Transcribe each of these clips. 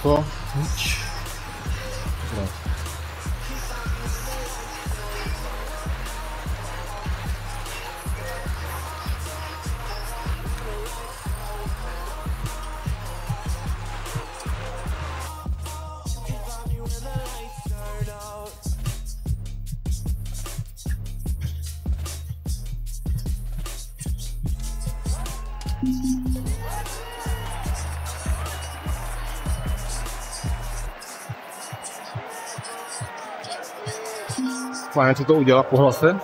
fort. Ouch. Voilà. Várj, tudod, úgy alapolhatsz le.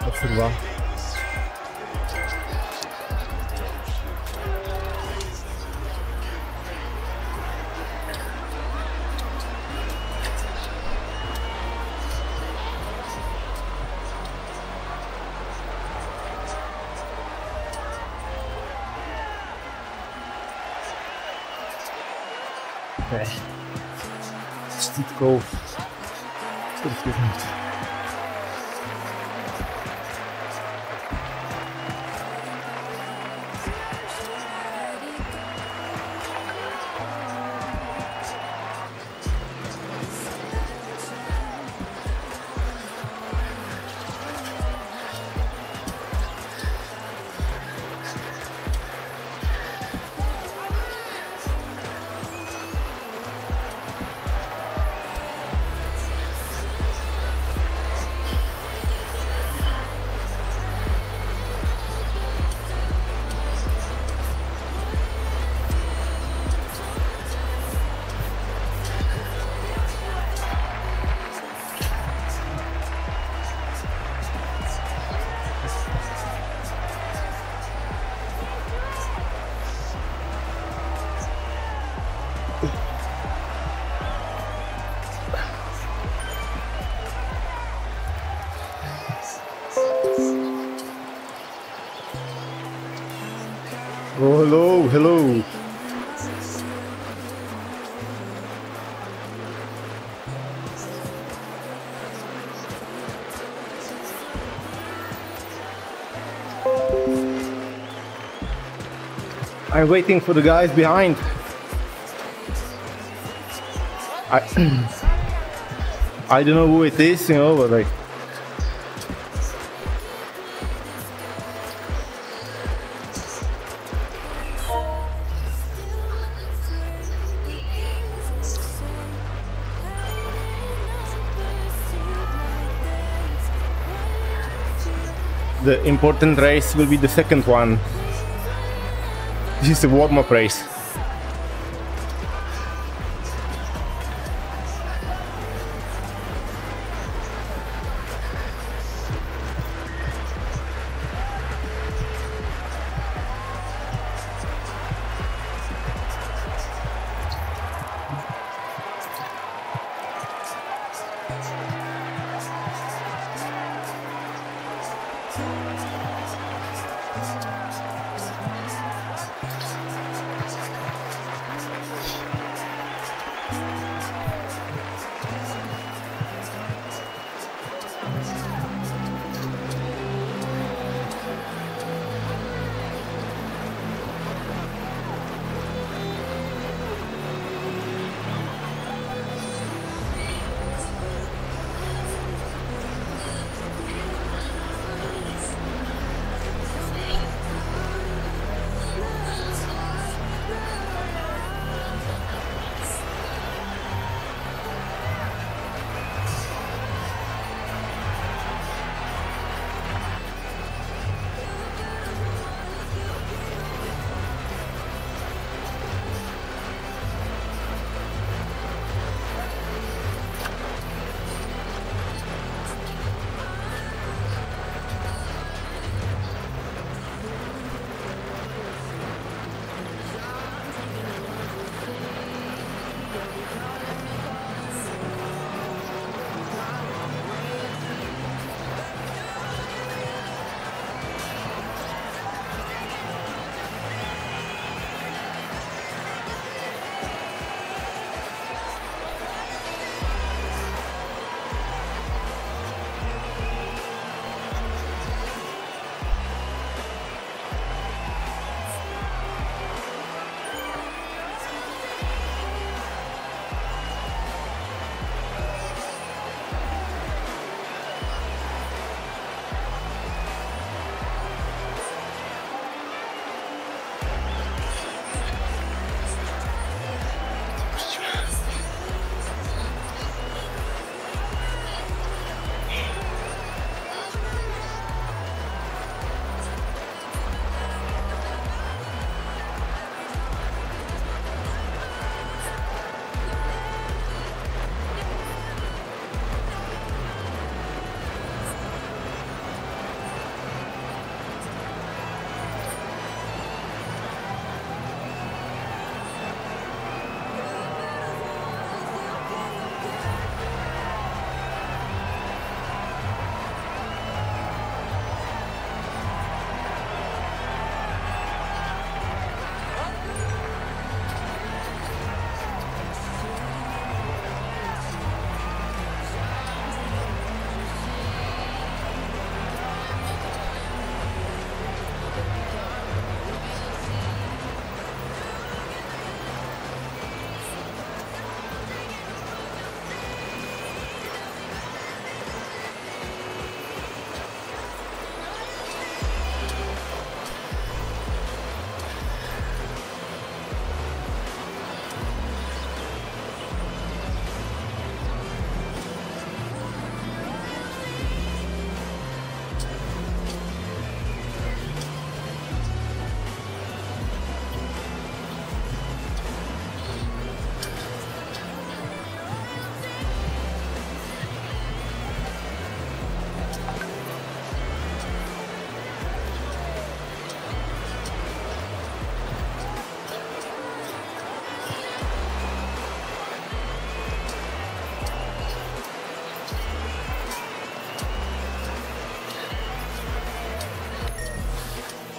Kurwa. Okay. Steep go. Dat is niet. Oh, hello, hello. I'm waiting for the guys behind. I don't know who it is, you know, but like. The important race will be the second one. This is the warm-up race.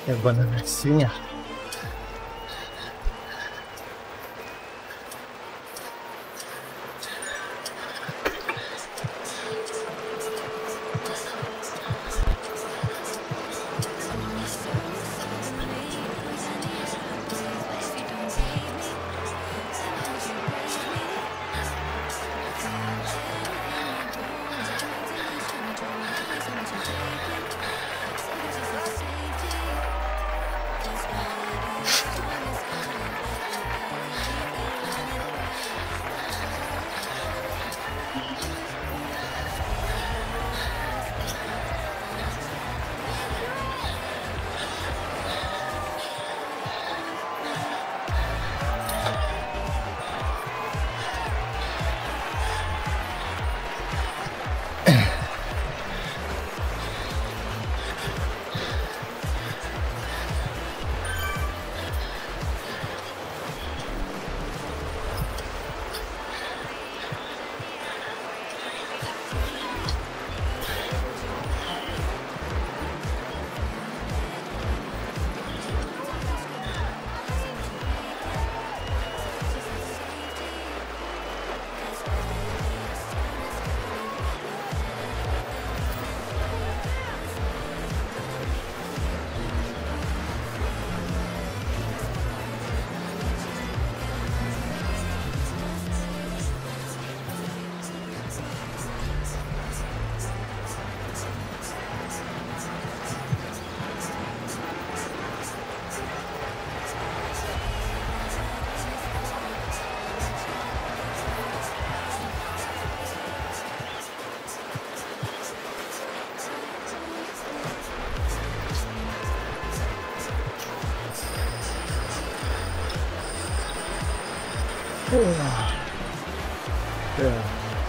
Ебаная свинья. Yeah.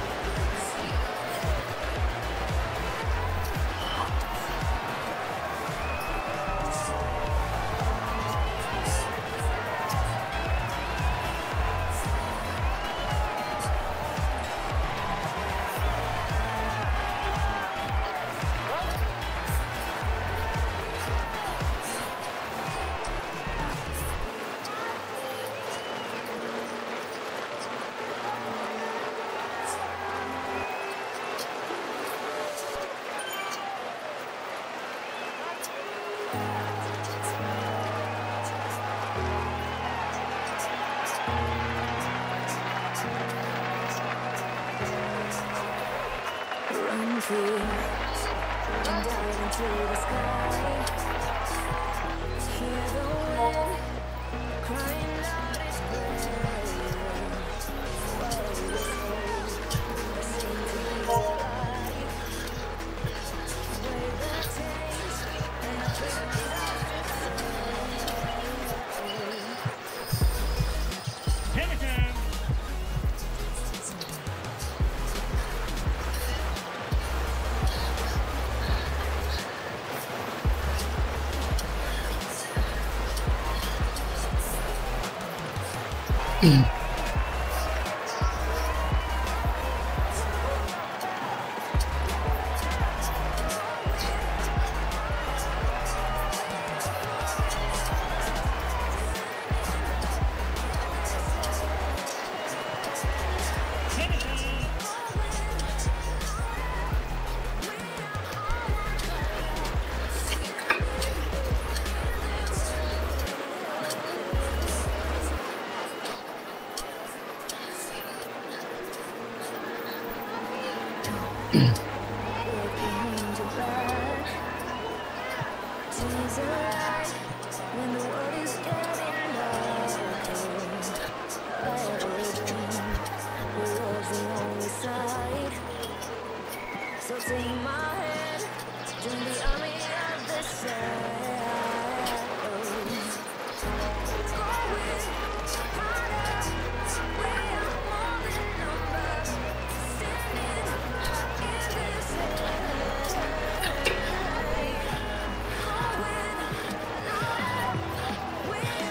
Run free and dive into the sky. Hear the wind crying out its praise. Follow the soul that seems to be alive. Sway the taste and the feelings of its so take my hand, join the army of the shadows. Going harder, we are more than numbers, standing in this light. Going harder, we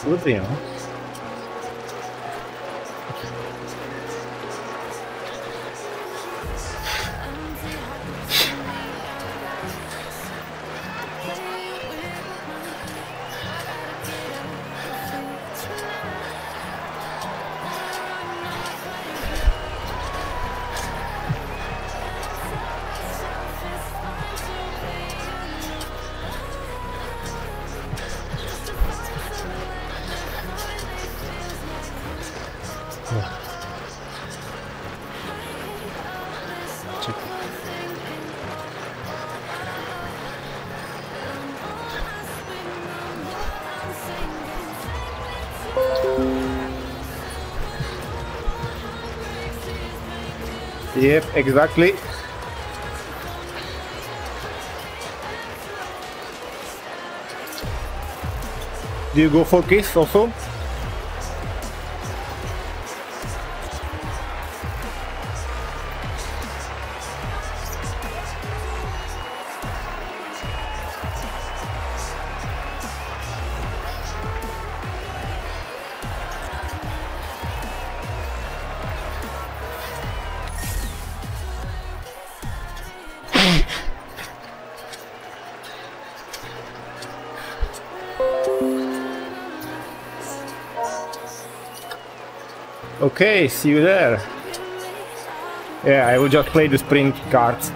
absolutely, you know. Yep, exactly. Do you go for kiss also? Okay, see you there. Yeah, I will just play the sprint cards.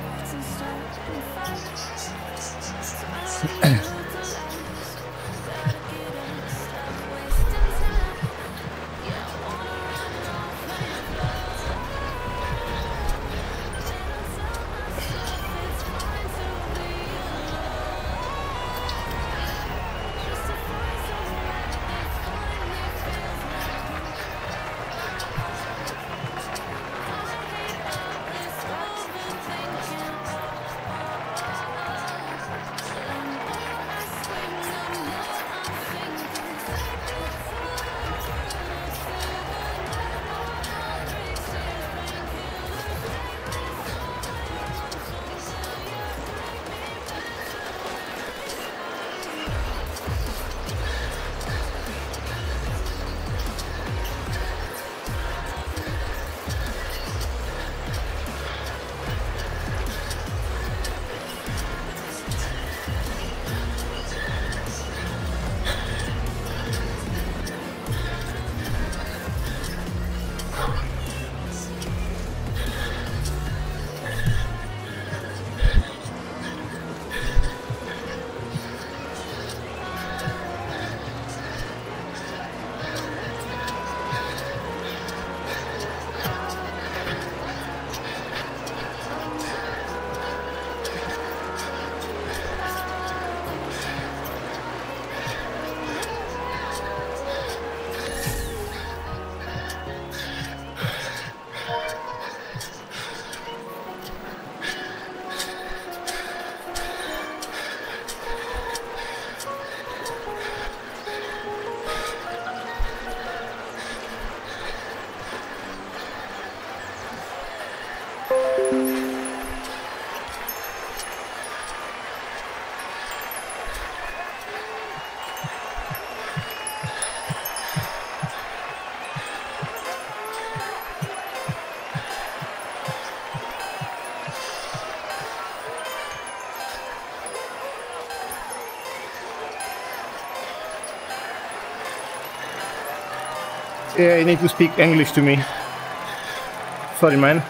Yeah, you need to speak English to me. Sorry, man.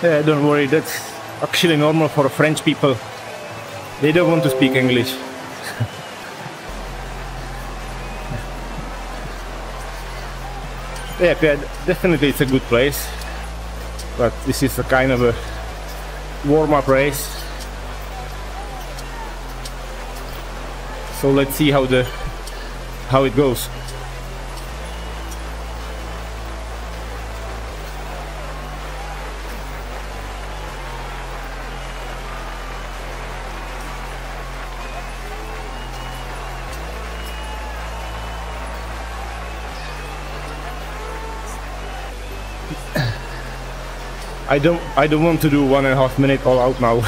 Yeah, don't worry, that's actually normal for French people. They don't want to speak English. Yeah, definitely it's a good place. But this is a kind of a warm-up race. So let's see how it goes. I don't want to do 1.5 minutes all out now.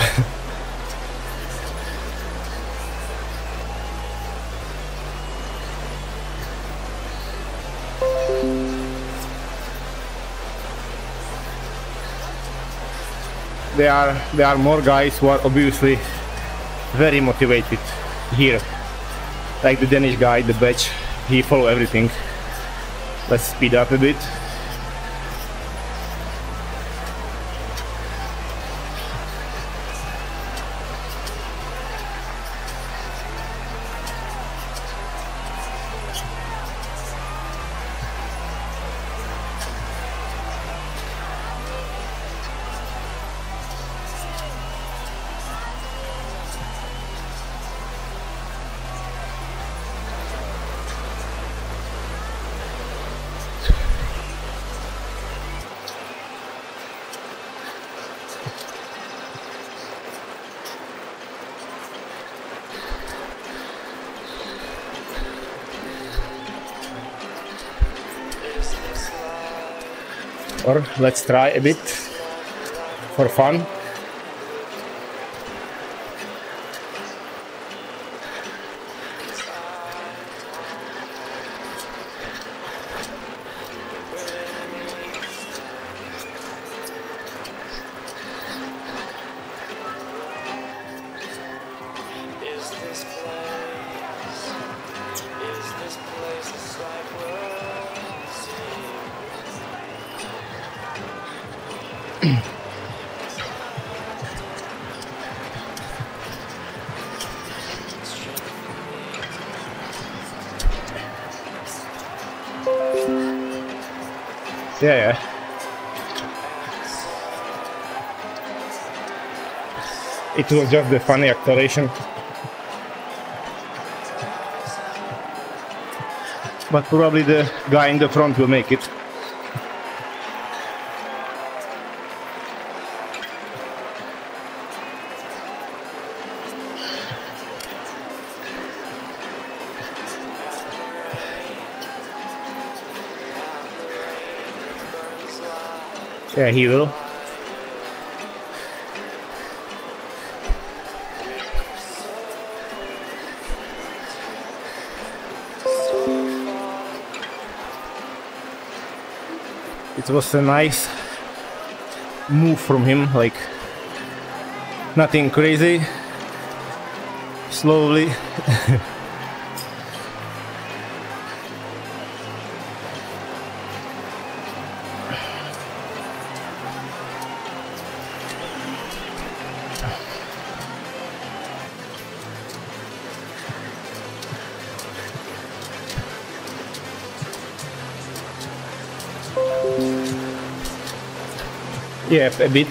There are more guys who are obviously very motivated here. Like the Danish guy, the badge, he follow everything. Let's speed up a bit. Or let's try a bit for fun. Yeah. It was just the funny acceleration. But probably the guy in the front will make it. Yeah, he will. It was a nice move from him, like nothing crazy, slowly. Yeah, a bit.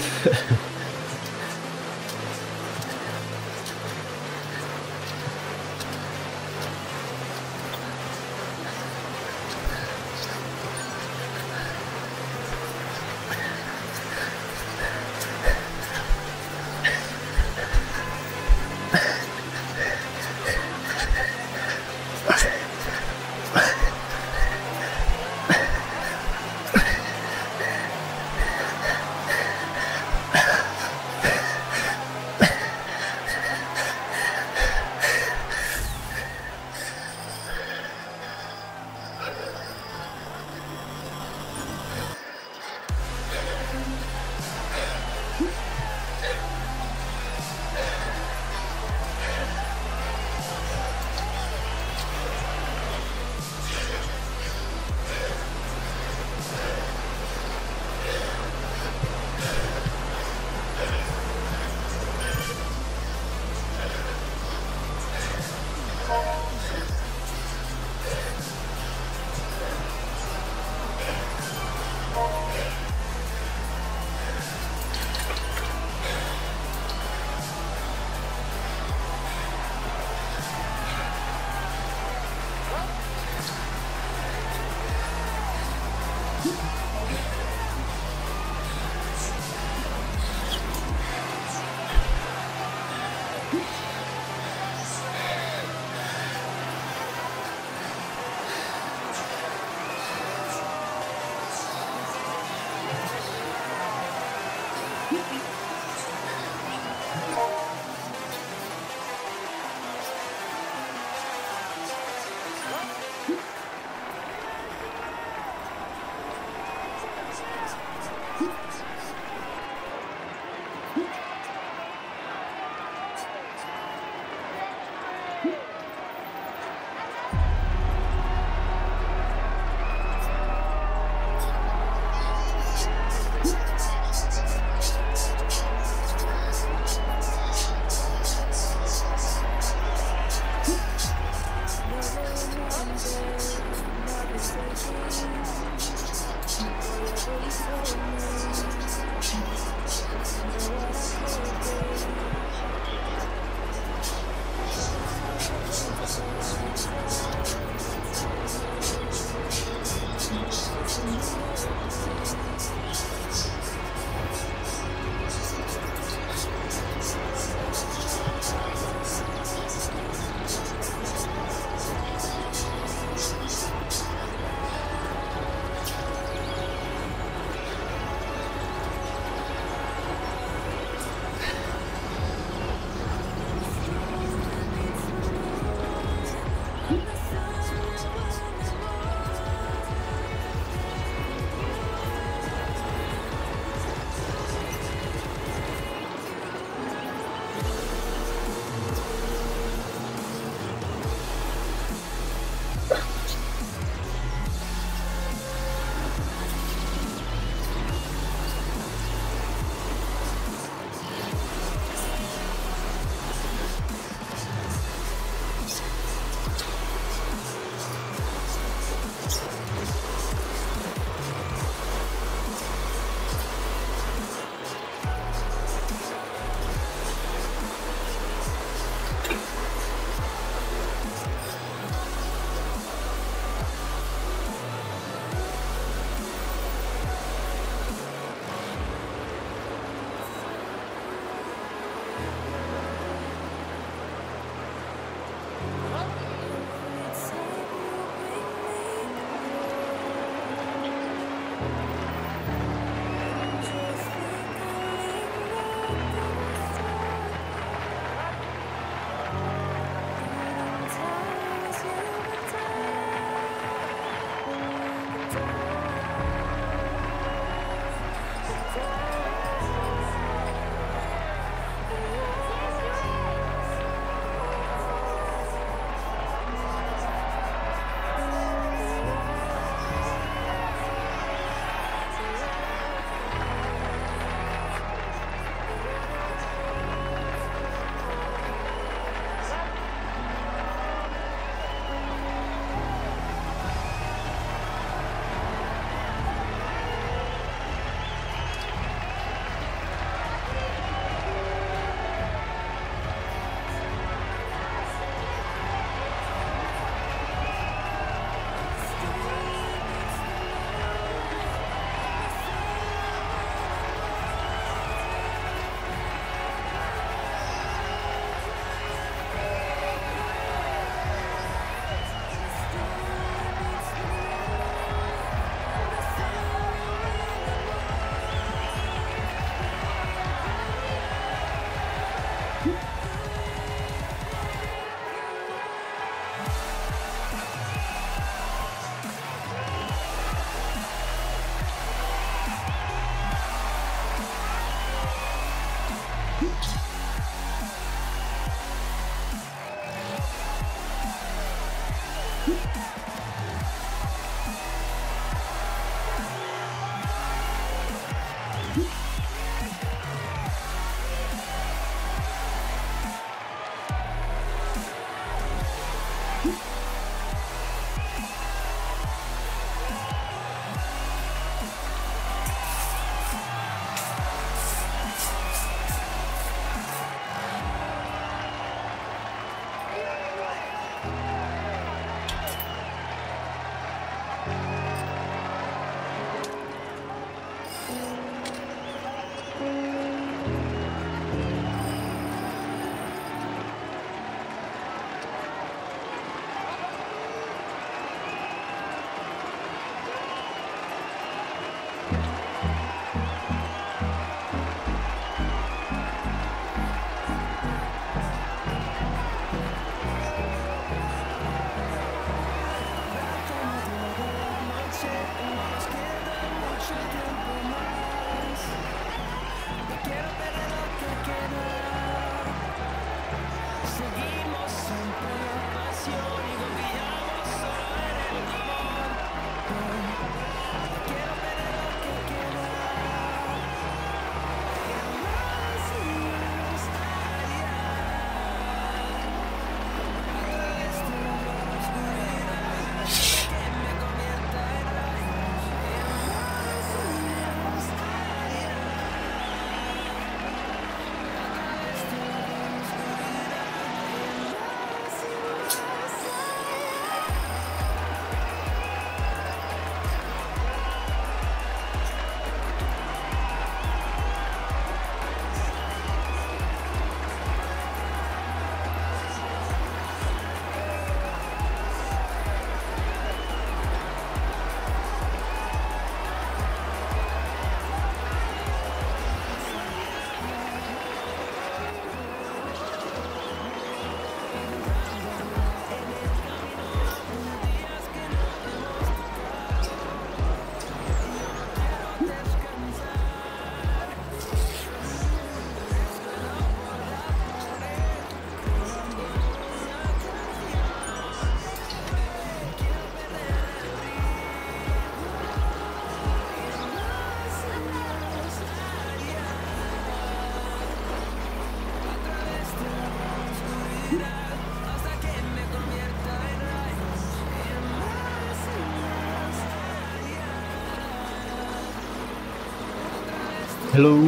Hello.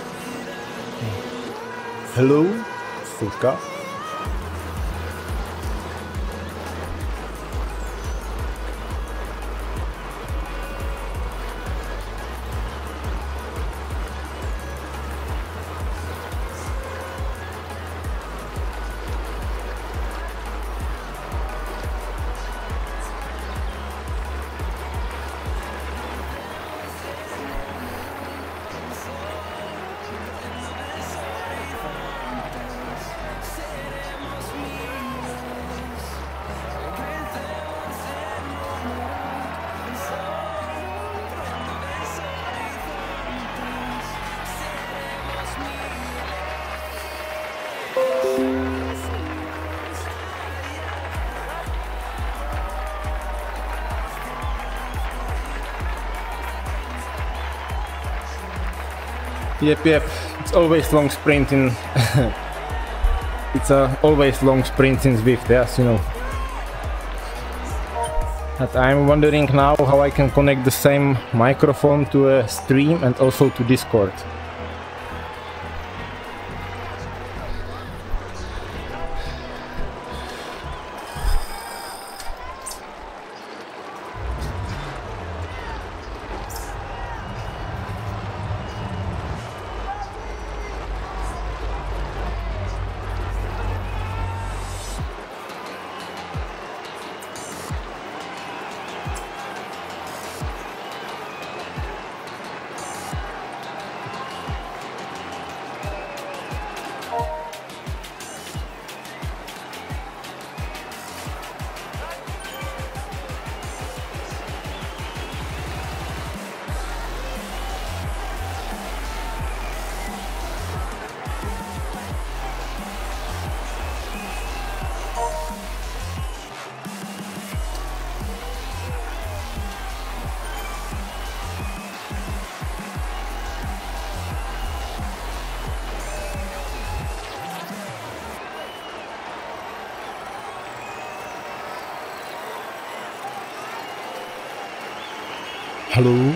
Hello, Suka. Yep, it's always long sprinting. It's always long sprint in Zwift, yes, you know. But I'm wondering now how I can connect the same microphone to a stream and also to Discord. Hello?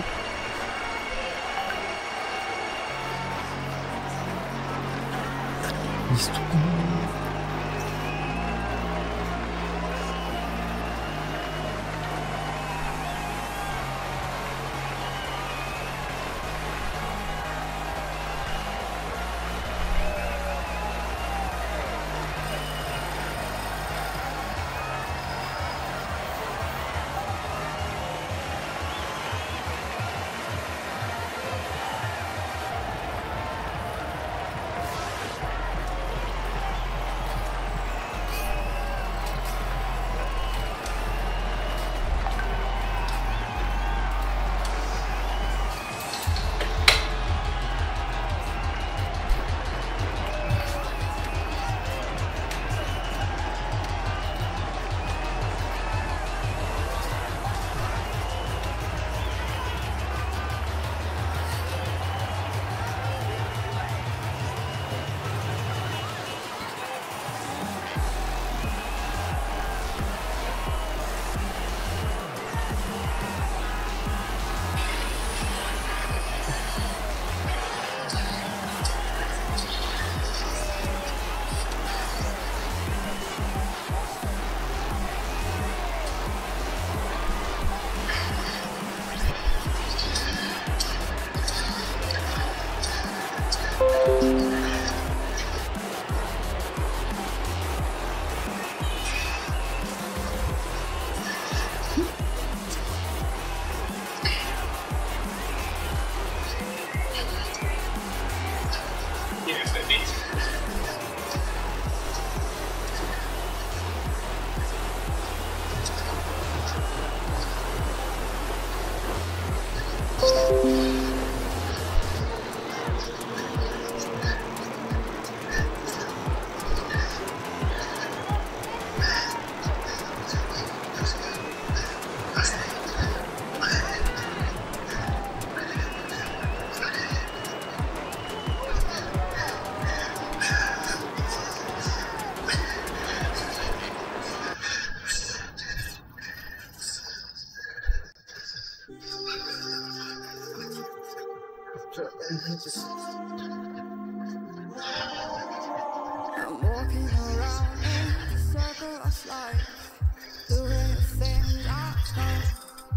I'm walking around in a circle of life, doing the things I know.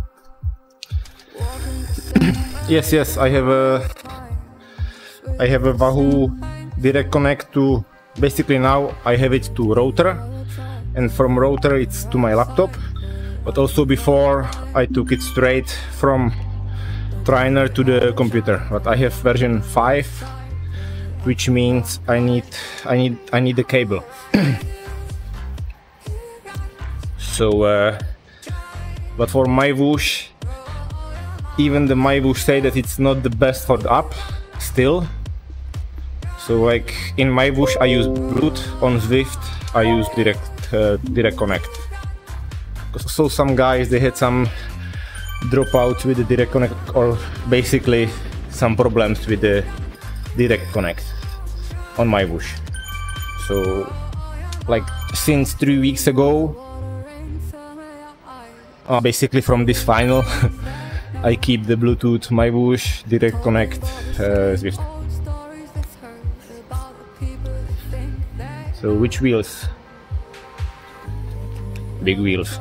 Walking the same Yes, I have a Wahoo direct connect to, basically now I have it to router, and from router it's to my laptop, but also before I took it straight from trainer to the computer. But I have version 5, which means I need the cable. So but for my whoosh, even the my whoosh say that it's not the best for the app still. So like in my whoosh I use Bluetooth, on Zwift I use direct connect. So some guys, they had some dropouts with the direct connect, or basically some problems with the direct connect on my whoosh. So like since 3 weeks ago, basically from this final, I keep the Bluetooth, my whoosh, direct connect, Zwift. So which wheels? Big wheels.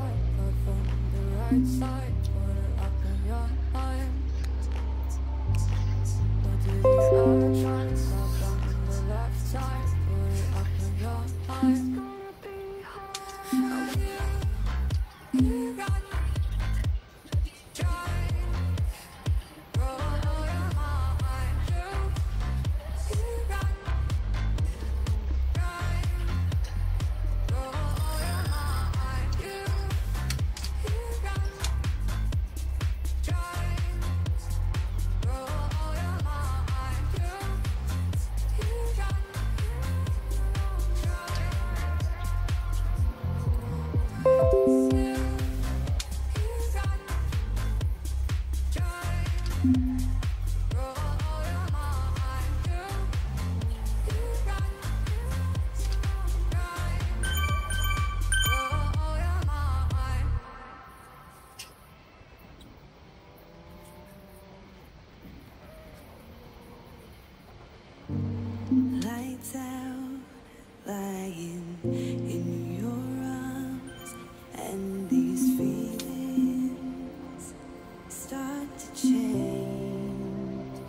down, lying in your arms, and these feelings start to change.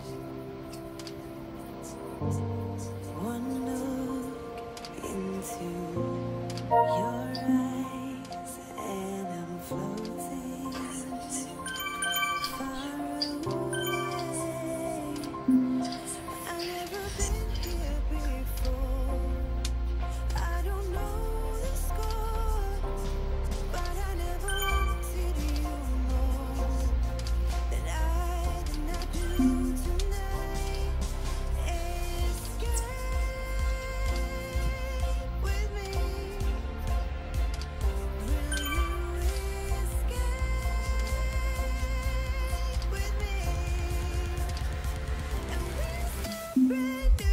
One look into your eyes, and I'm floating far away. I've never been here before. I don't know the score, but I never wanted you more than I do tonight. Escape with me. Will you escape with me? And we'll start brand new.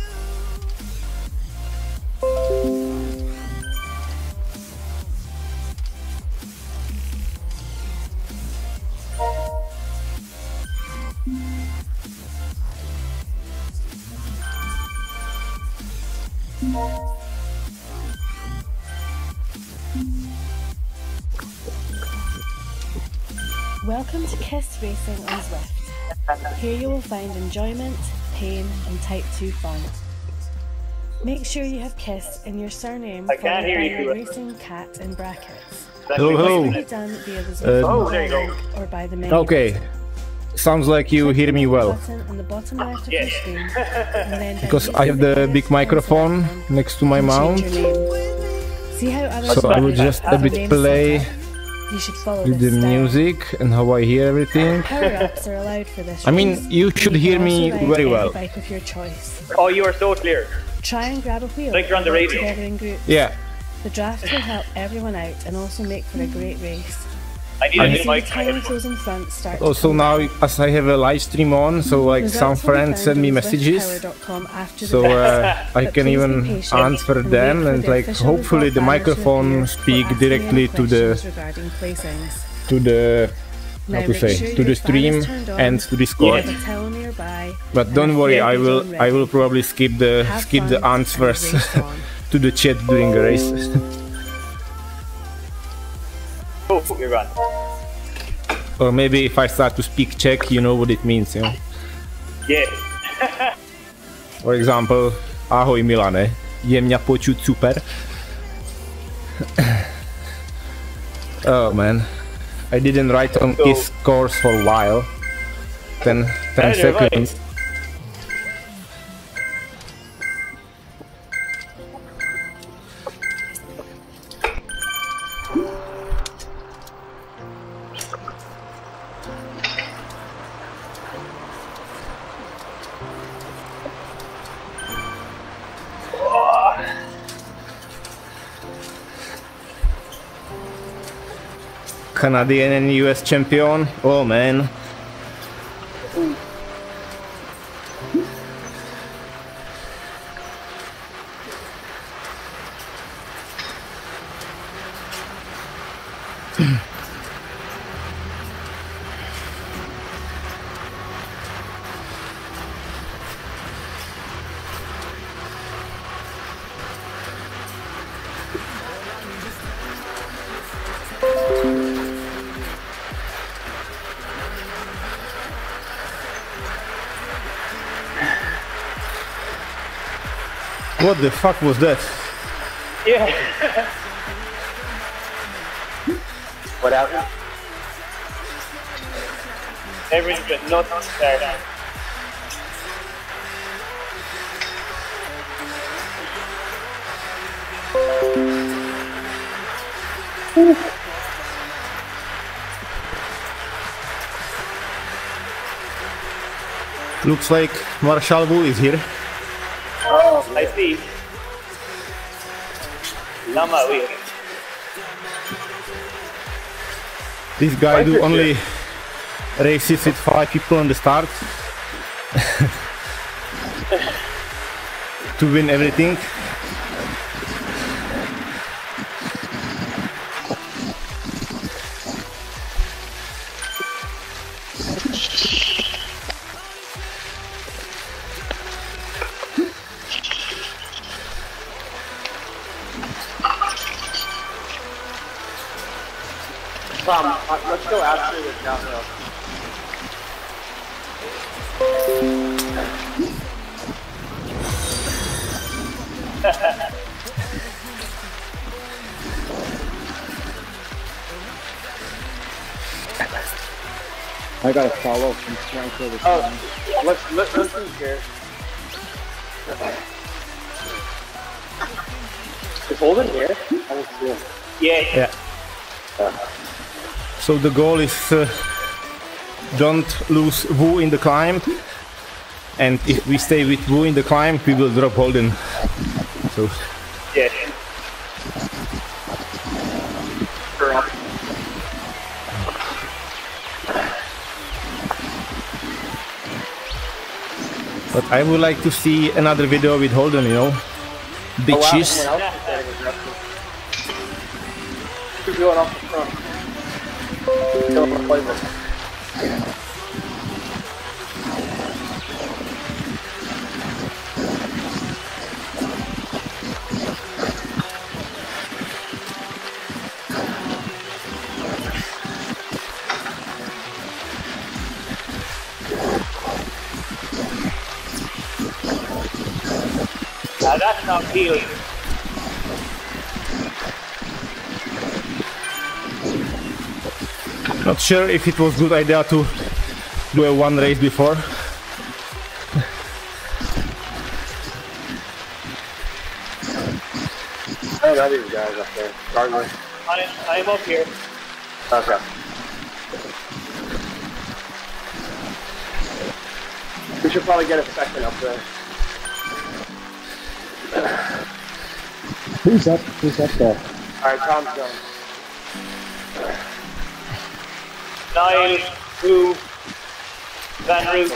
Welcome to Kiss Racing on Zwift. Here you will find enjoyment, pain and Type 2 fun. Make sure you have Kiss in your surname I can't followed hear by you. your racing cat in brackets. Hello, This hello. can be done via the Zwift Oh, there you go. mobile or by the menu. Okay, sounds like you Click hear the me menu well. button on the bottom left of Yes. your screen, and then Because down I have below the big Kiss microphone and select next to my and mount, change your name. See how others so I will have just a their bit names play set up? You should follow with the this style. music and how I hear everything. Power-ups are allowed for this I mean, race. you should can hear also me ride very any well. bike of your choice. Oh, you are so clear. Try and grab a wheel Like you're on the and work radio. together in groups. Yeah, The draft will help everyone out and also make for a great race. I need I a You new see the mic. tiny toes in front start to also come now down. as I have a live stream on, so like Results some will be friends found send me on messages, zwiftpower.com after the so race. I But can please be even patient answer and them wait for and the like official hopefully the result banner to microphone appear speak for asking directly any to the questions regarding placings. to the Now how to make say sure to your the fan stream is turned on, and to Discord. have a towel nearby, But and don't a worry, favourite on I will ready. probably skip the Have skip fun the and answers race on. to the chat during the race. Oh, you're gone. Or maybe if I start to speak Czech, you know what it means, you know. Yeah. For example, ahoj Milane, je mňa počuť super. Oh man, I didn't write on his course for a while. 10 Neither have I. seconds. Canadian and US champion. Oh man. What the fuck was that? Yeah. What happened? Everyone's got nuts there now. Looks like Marshall Wu is here. Oh, I see. Lama wheel. This guy do only races with 5 people on the start to win everything. Tom, let's go after the downhill. I got a follow from Swanker this Oh, time. let's see here. Is Holden here? I don't see him. Yeah. So the goal is don't lose Wu in the climb, and if we stay with Wu in the climb, we will drop Holden. So Yeah. but I would like to see another video with Holden, you know. Bitches. Someone else is getting aggressive. Who's going off the front? Go for playbook. That's not healing. Not sure if it was good idea to do a one race before. Oh, that is guys up there. Gardner. I'm up here. Okay. We should probably get a second up there. Who's up there? Alright, Tom's going. Niall, Blue, Van Root.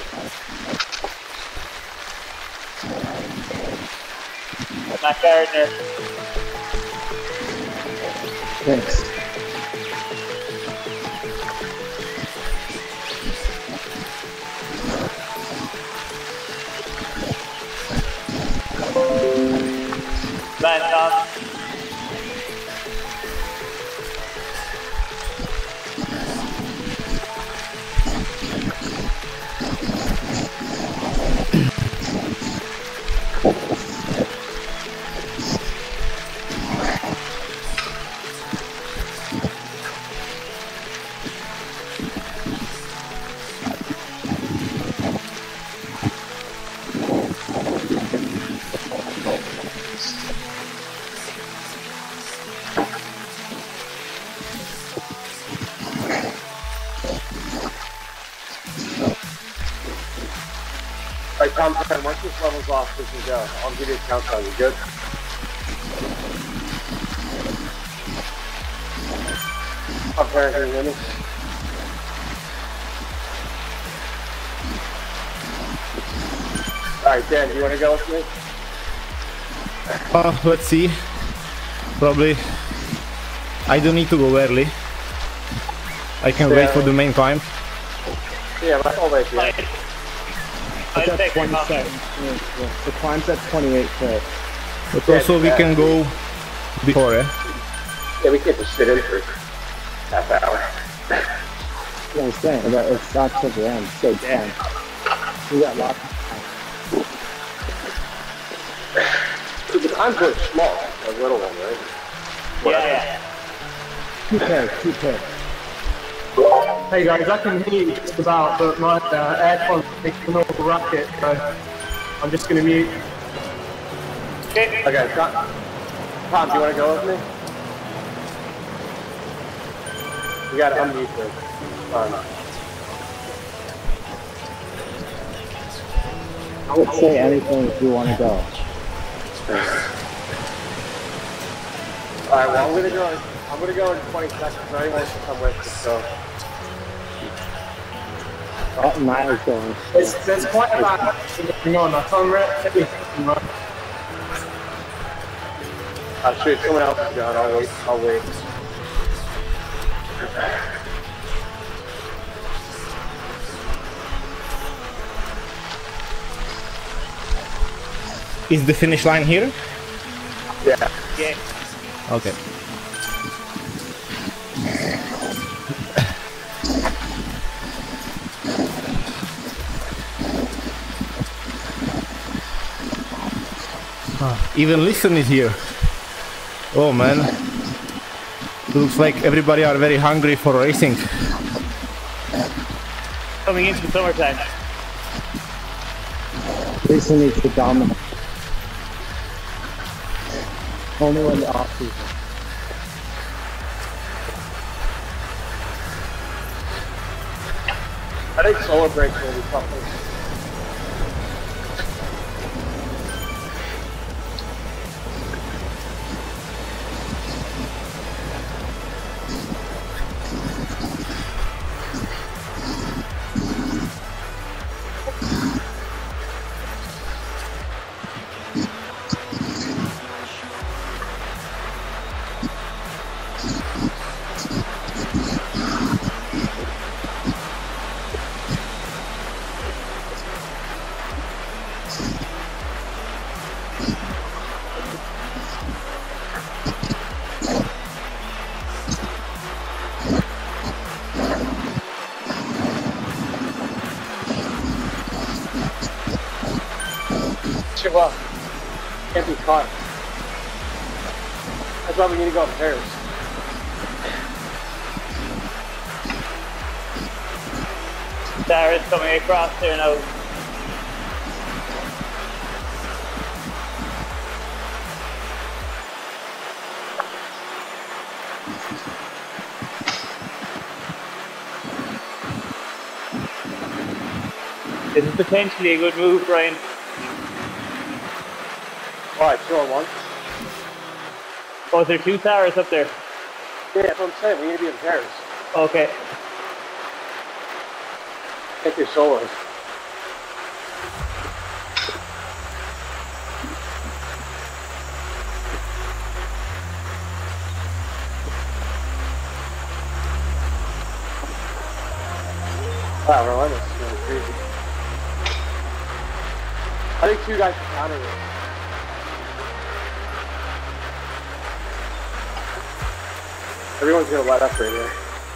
Matt Gardner. Thanks. Van Tom. Alright, Tom, once this level's off, we can go. I'll give you a countdown. You good? Up there, can you hear me? Alright, Dan, do you want to go with me? Let's see. Probably I don't need to go early. I can wait for the main climb. Yeah, but I'll wait here. It's at 27. Yeah. The climb's at 28K. But also we can go before, eh? Yeah, we can't just sit in for half hour. You know what I'm saying? But it's not till the end, so damn. We got lots of time. So the climb's really small, a little one, right? Yeah. 2K. Hey guys, I can hear you just about, but my aircon's making an awful racket, so I'm just going to mute. Okay, Tom, do you want to go with me? We got to unmute this. I would say anything if you want to go. Alright, well I'm gonna go in 20 seconds. If anyone wants to come with us, so. Oh, Niall's going. There's quite a bad action going on. I can't really right. Shoot, someone else is going. I'll wait. Is the finish line here? Yeah. Okay. Even Listen is here. Oh man. Looks like everybody are very hungry for racing. Coming into the summertime. Listen needs to dominate. Only when the off season. I think solo breaks will be tough. Well, can't be caught. That's why we need to go in pairs. Sarah's coming across there now. This is potentially a good move, Brian. Alright, 2 on 1. Oh, is there 2 towers up there? Yeah, that's what I'm saying. We need to be in pairs. Okay. Take your solos. Wow, relentless is really crazy. I think 2 guys can counter this. Everyone's gonna light up right here.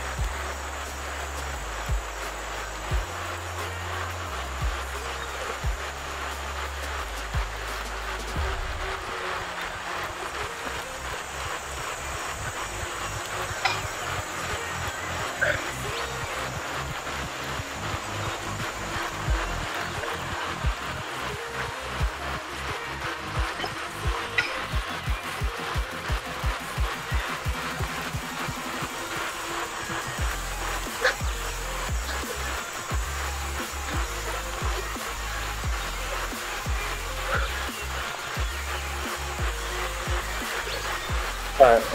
Alright.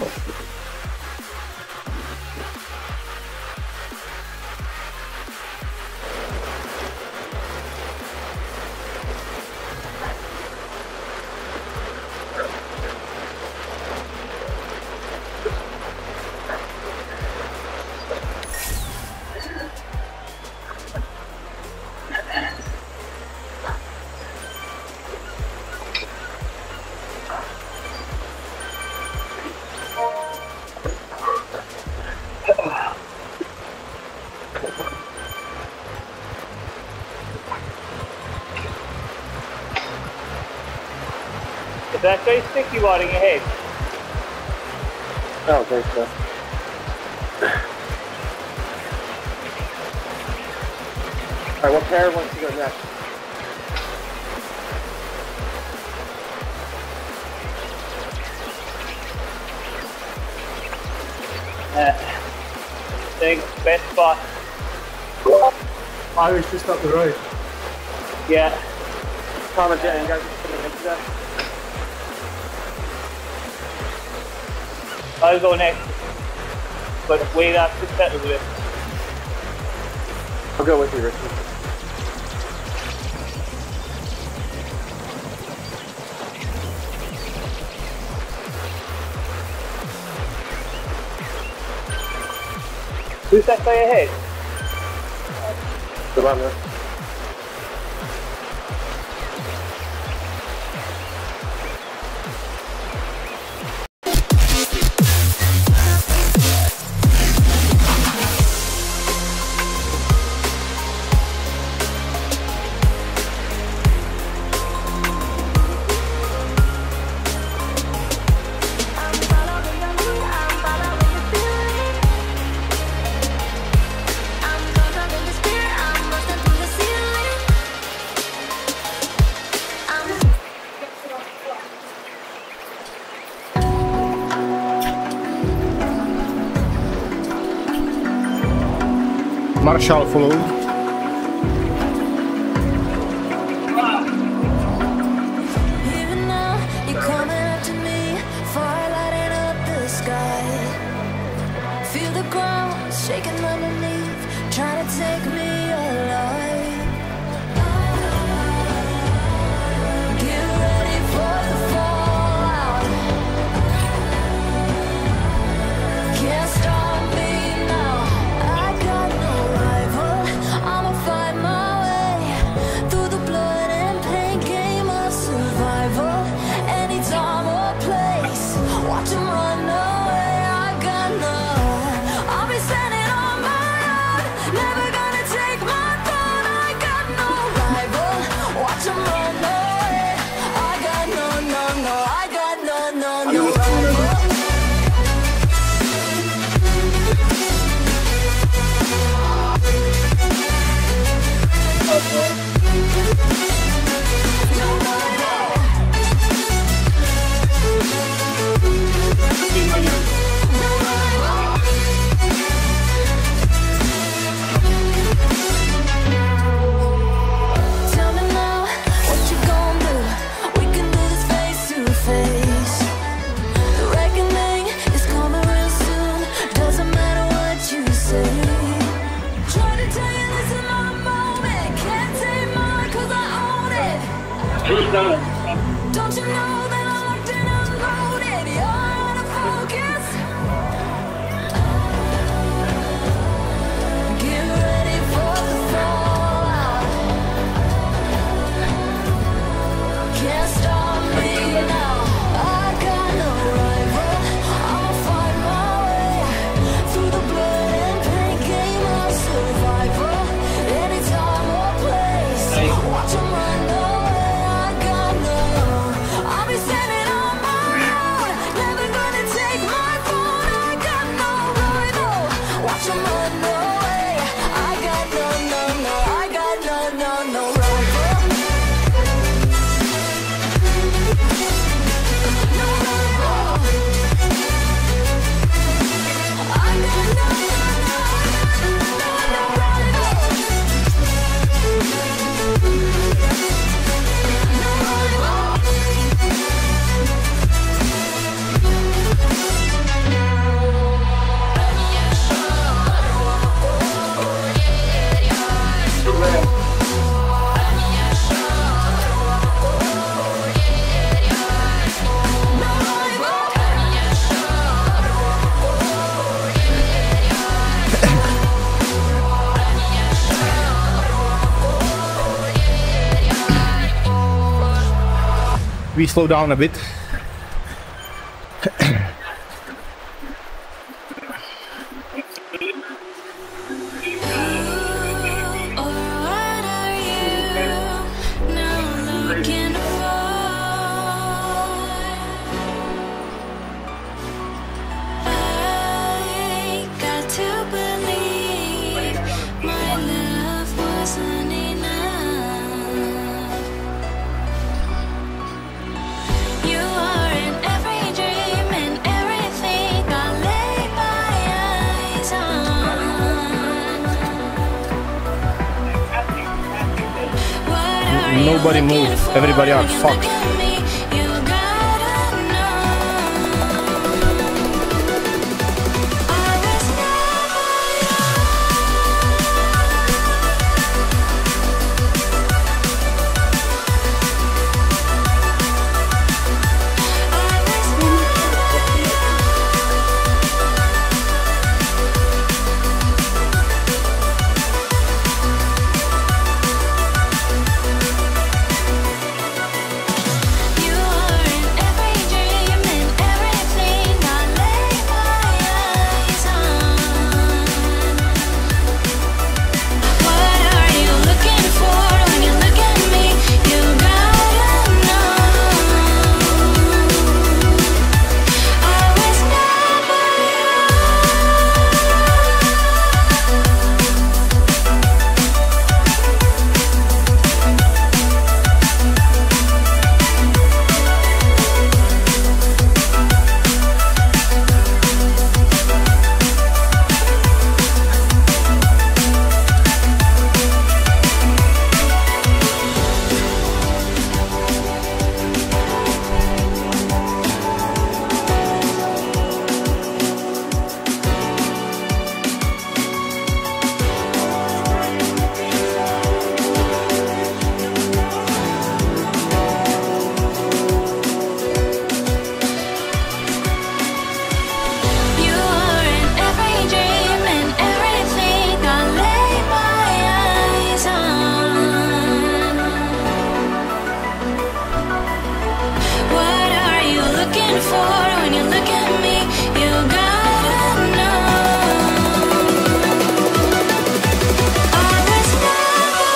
Is that guy sticky wadding ahead? I don't think so. Alright, what pair wants to go next? I think best spot. I was just up the road. Yeah. Comment down, you guys are putting into that? I'll go next. But wait after it settles a bit. I'll go with you, Richard. Who's that guy ahead? Good on, man. Marshall followed. Even now, you're coming up to me, fire lighting up the sky. Feel the ground shaking underneath, trying to take me alive. Get ready for the fallout. Can't stop me now. I got no rival. I'ma fight my way through the blood and pain game of survival. Any time or place, watch 'em run away. I got none. I'll be standing on my own, never gonna take my throne. I got no rival. Watch 'em run away. I got no, no, no. I got no, no, no rival. Tell me now, what you gon' do? We can do this face to face. The reckoning is coming real soon. Doesn't matter what you say. Try to tell you this is my moment. Can't take mine 'cause I own it. Don't you know that I'm locked and unloaded? You're out of focus. Get ready for the fallout. Can't stop me now. I got no rival. I'll fight my way through the blood and pain game of survival. Any time or place, watch 'em run away. I got no. I'll be standing on my own, never gonna take my phone. I got no rival. Watch 'em run away. I got no, no, no. I got no, no, no rival. No rival. I got no, no, no, no rival. No rival. We slow down a bit. What are you now looking for? I got to believe my love wasn't enough. You are in every dream and everything I lay my eyes on. What are you Nobody looking move. for? Everybody are You fucked. look at me, you gotta know. I was never looking for when you look at me. You gotta know. I was never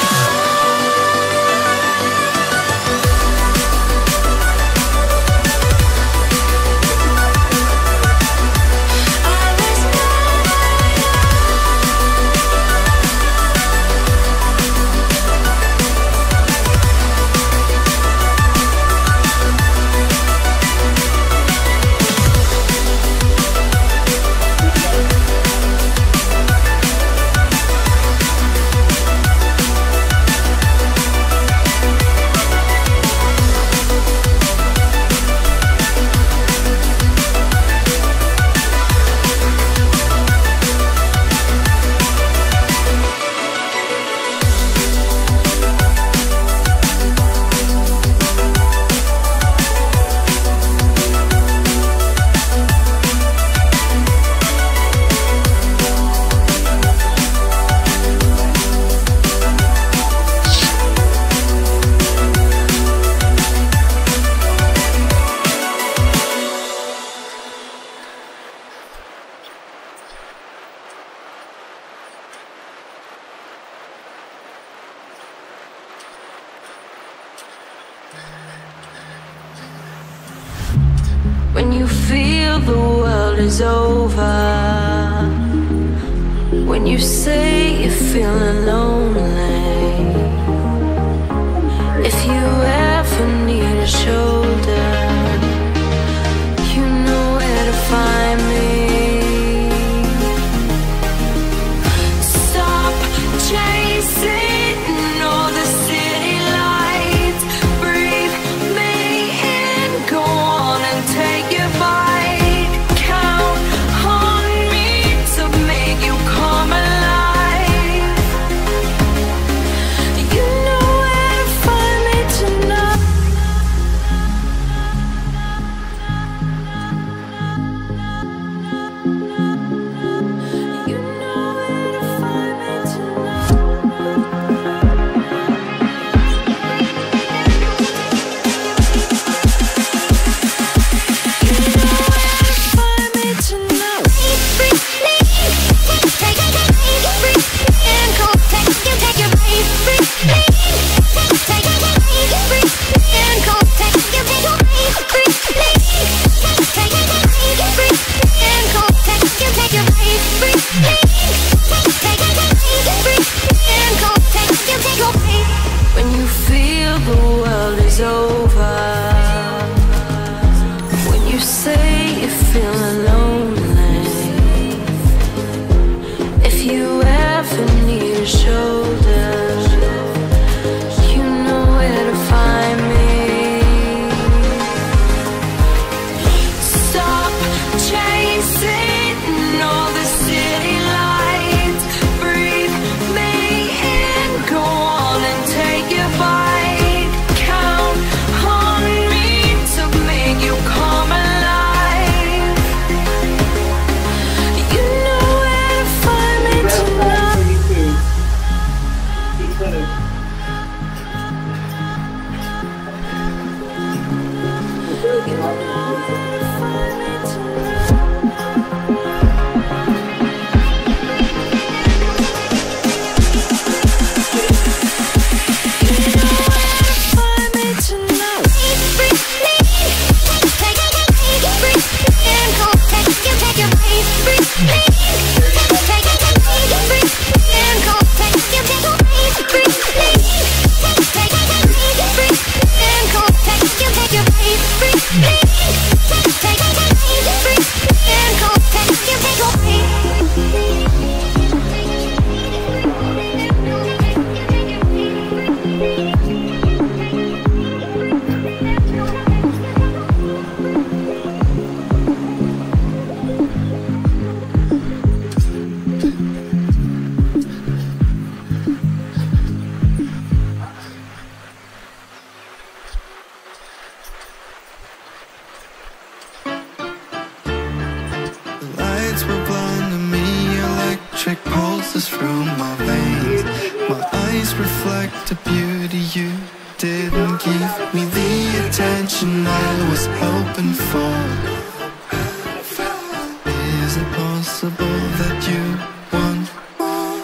when you feel the world is over, when you say you're feeling lonely, if you ever need a shoulder, you know where to find me. Stop chasing all the city lights, breathe me in, go on and take your bite. Count on me to make you come alive. You know where to find me tonight. You know where to find me tonight. When you feel the world is over, when you say you're feeling lonely, if you ever need a shoulder, you know where to find me. Stop chasing all the city lights, breathe me in, go on and take your bite. Count on me to make you come alive. You know where to find me tonight. You know where to find me tonight. pulses through my veins. My eyes reflect the beauty you didn't give me the attention I was hoping for. Is it possible that you want more?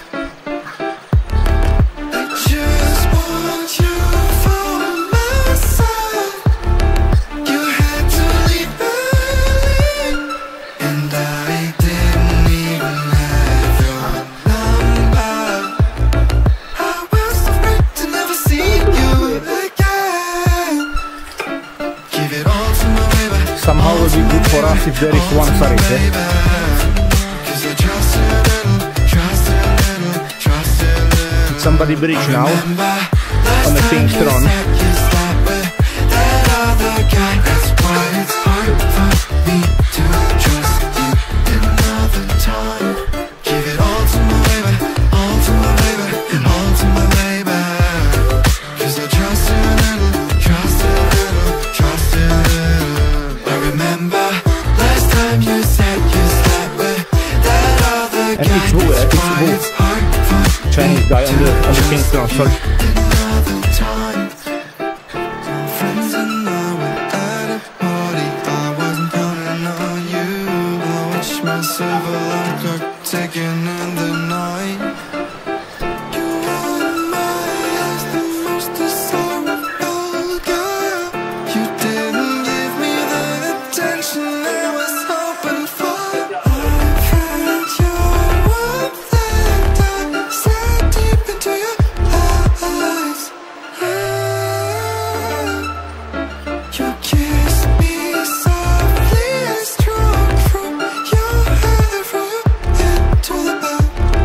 I just want you for myself. You had to leave early, and I didn't even have your number. I was afraid to never see you again. Give it all to my baby. Somehow it will be good for us if there is one Sarit, eh? Somebody bridge now on the King's Throne. And it's who? Chinese guy on the King's Throne, sorry. Friends and I were at a party. I wasn't counting on you. I wish myself a lifeguard taken in the night. You were my eyes, the most desirable girl. You didn't give me the attention I was hoping for. I felt your warmth and I stared deep into your eyes. You kissed me softly, I struck from your hair, from your head to the back.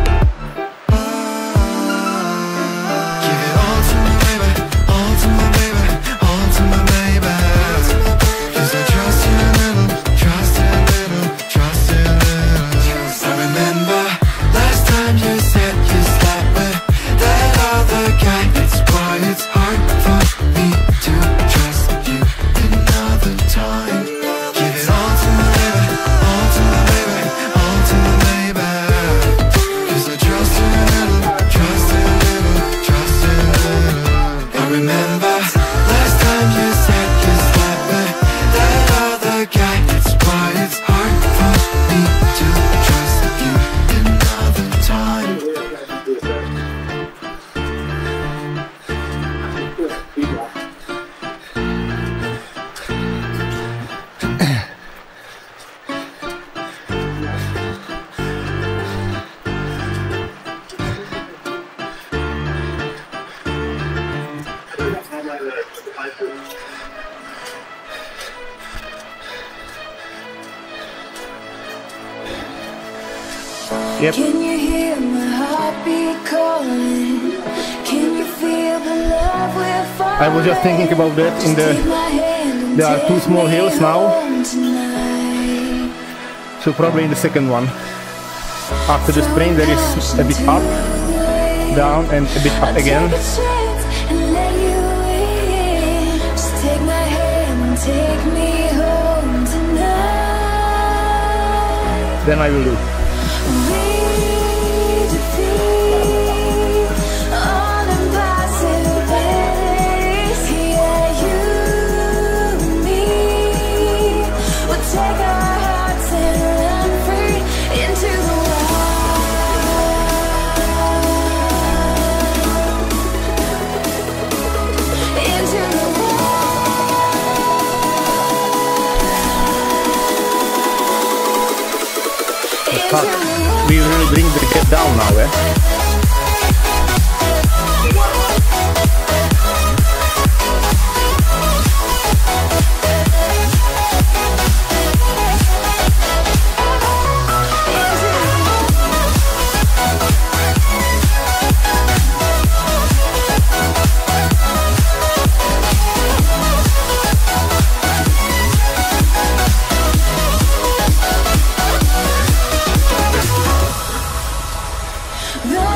Give it all to my baby, all to my baby, all to my baby. 'Cause I trust you a little, trust you a little, trust you a little. I remember last time you said you slept with that other guy. That's why it's hard for me to trust you another time. Give it all to my baby, all to my baby, all to my baby. 'Cause I trust you a little, trust you a little, trust you a little. I remember last time you said you slept with that other guy. That's why it's hard for me to trust you another time. Yep. Can you hear my heartbeat calling? Can you feel the love we're falling? I was just thinking about that in the... There are two small hills now, so probably in the second one. After the sprint there is a bit up, down and a bit up again. Then I will do. Fuck, we really bring the get down now, eh? The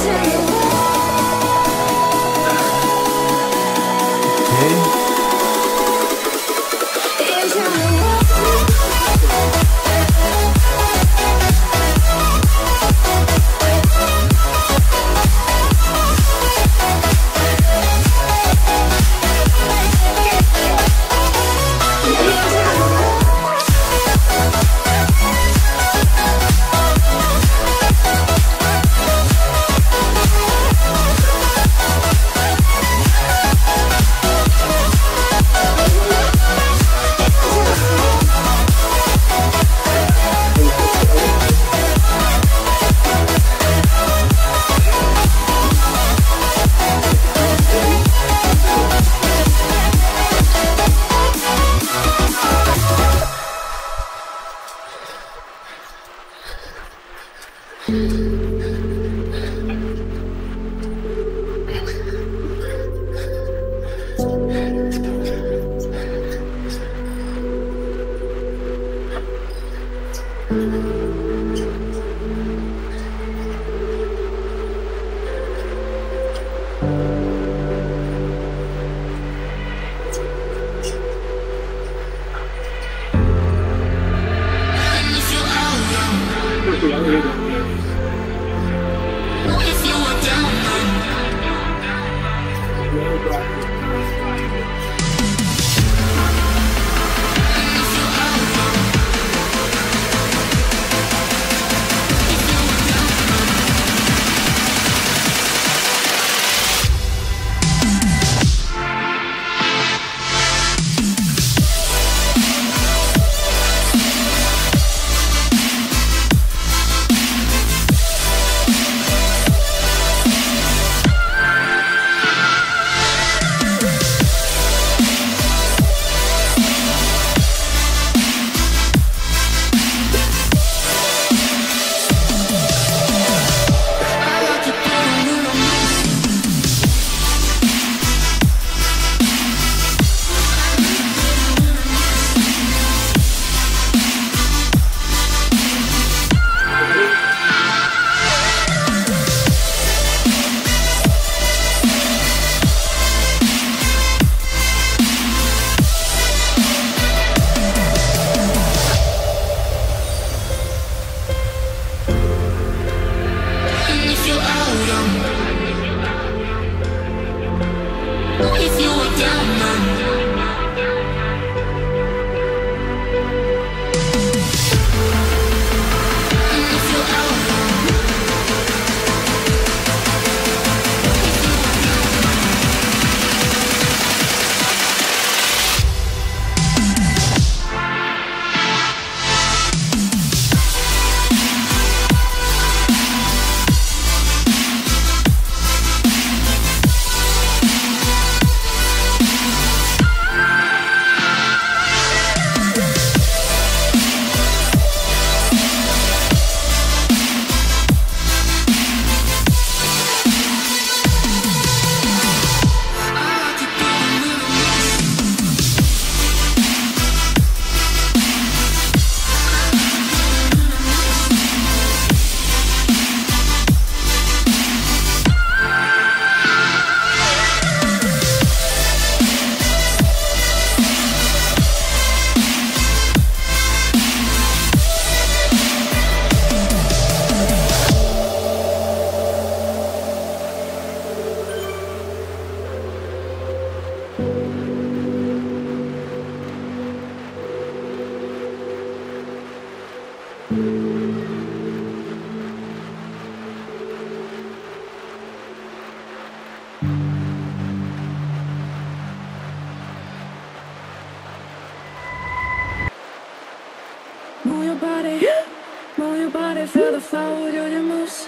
Feel the flow, do your moves,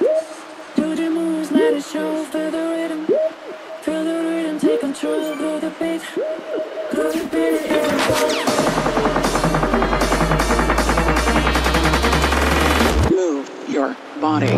let it show. Feel the rhythm, take control. Groove the beat, it will move your body.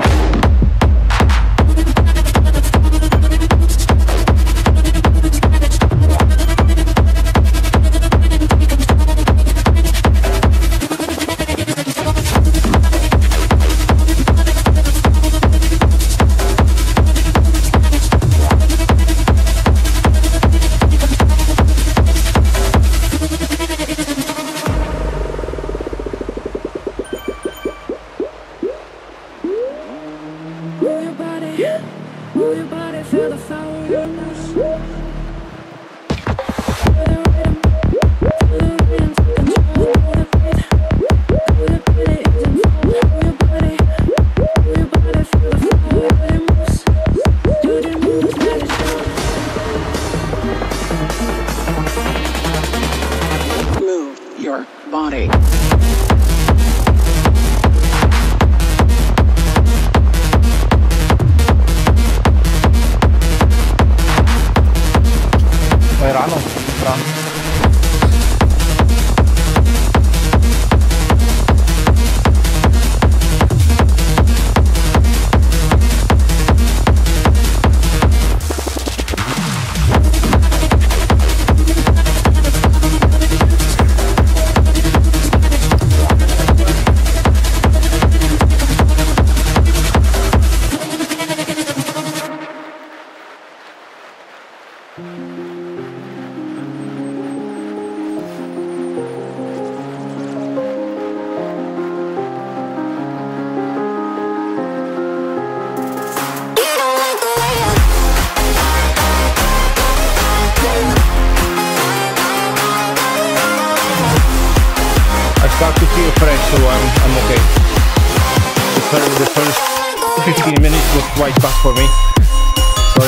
start to feel fresh, so I'm okay. The first 15 minutes was quite fast for me. Sorry.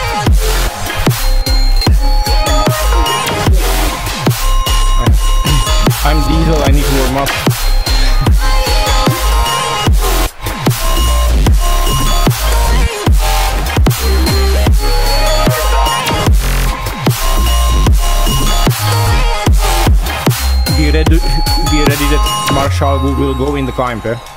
I'm Diesel, I need to warm up. Be ready that Marshall will go in the climb, eh?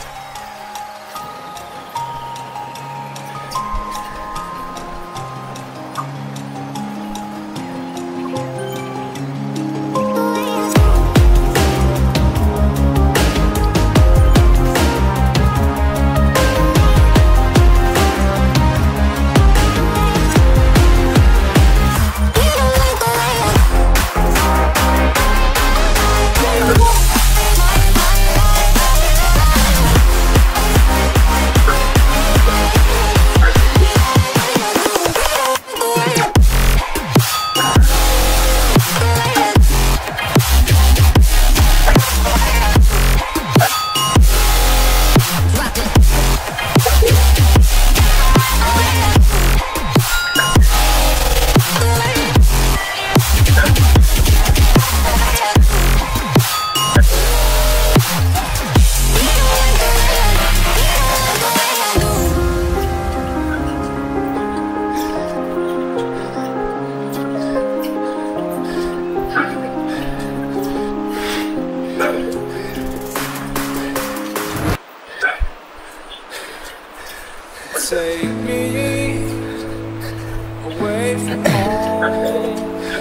Take me away from home.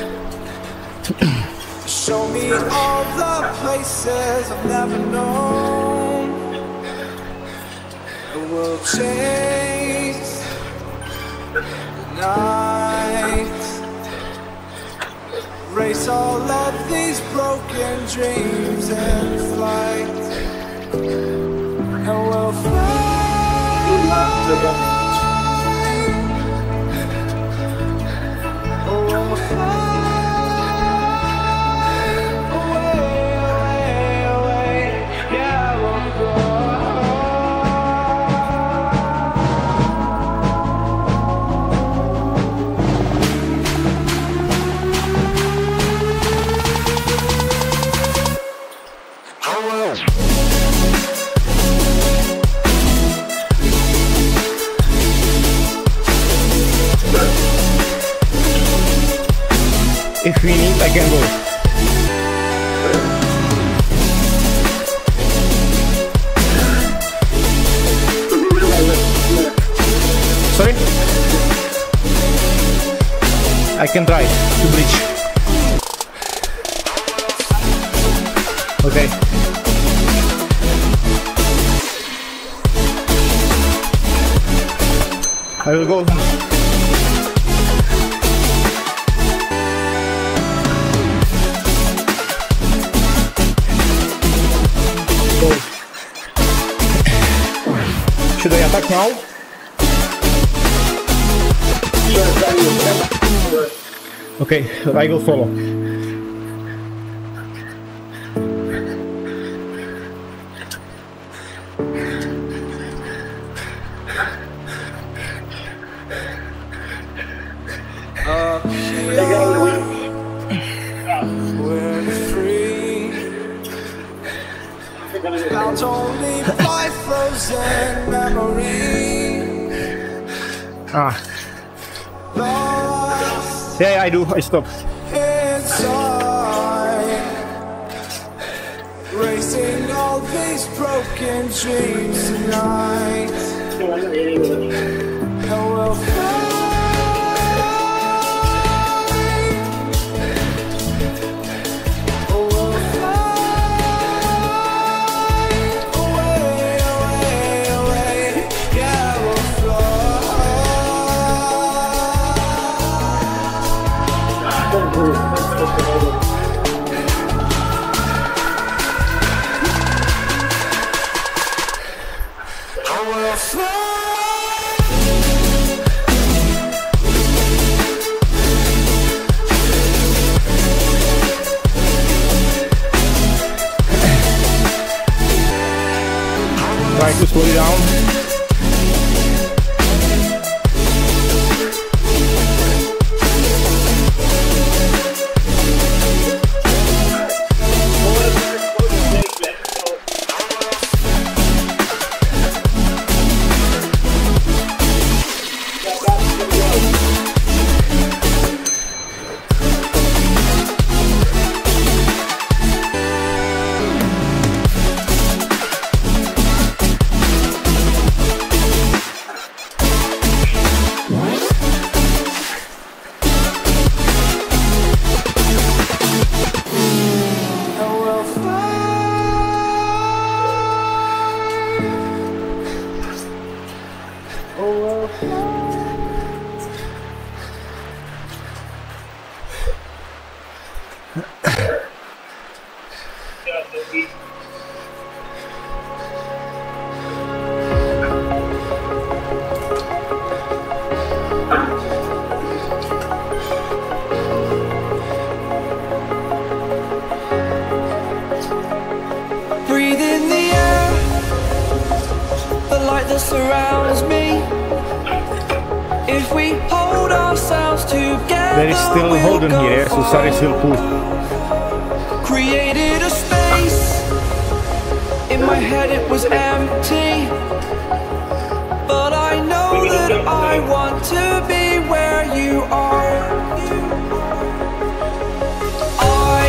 Show me all the places I've never known. The world chase the night. Race all of these broken dreams in flight. And we'll fly. If we need, I can go. Sorry? I can try to bridge. Okay. I will go. Should I attack now? Okay, I will follow. Up here, we're free. Bound only by frozen memories. Ah. Lost Yeah, I do. I stop. inside, racing all these broken dreams tonight. And we'll fly. try to slow it down. Breathe in the air, the light that surrounds me. If we hold ourselves together, There is still Holden here, so Sari still push. Created a space. In my head it was empty, but I know that I want to be where you are. I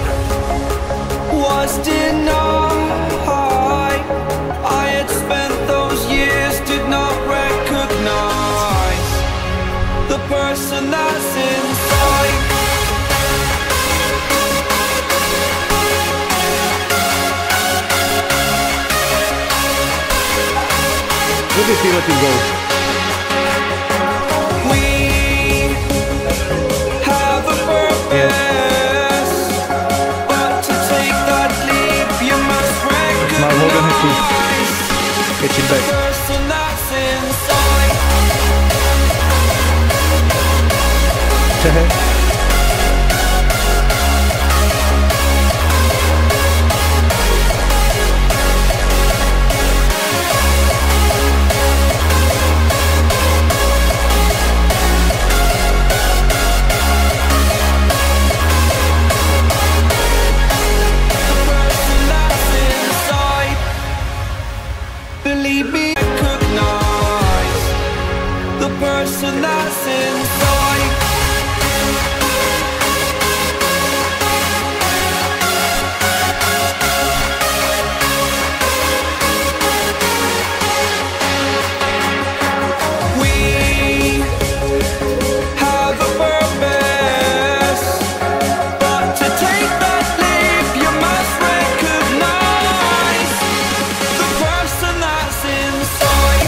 was denied. I had spent those years, did not recognize the person that's inside. Let me see what it goes. We have a purpose, but to take that leap, you must Now Holden has to recognize catch it the back. person that's inside. Believe me, recognize the person that's inside. We have a purpose, but to take that leap, you must recognize the person that's inside.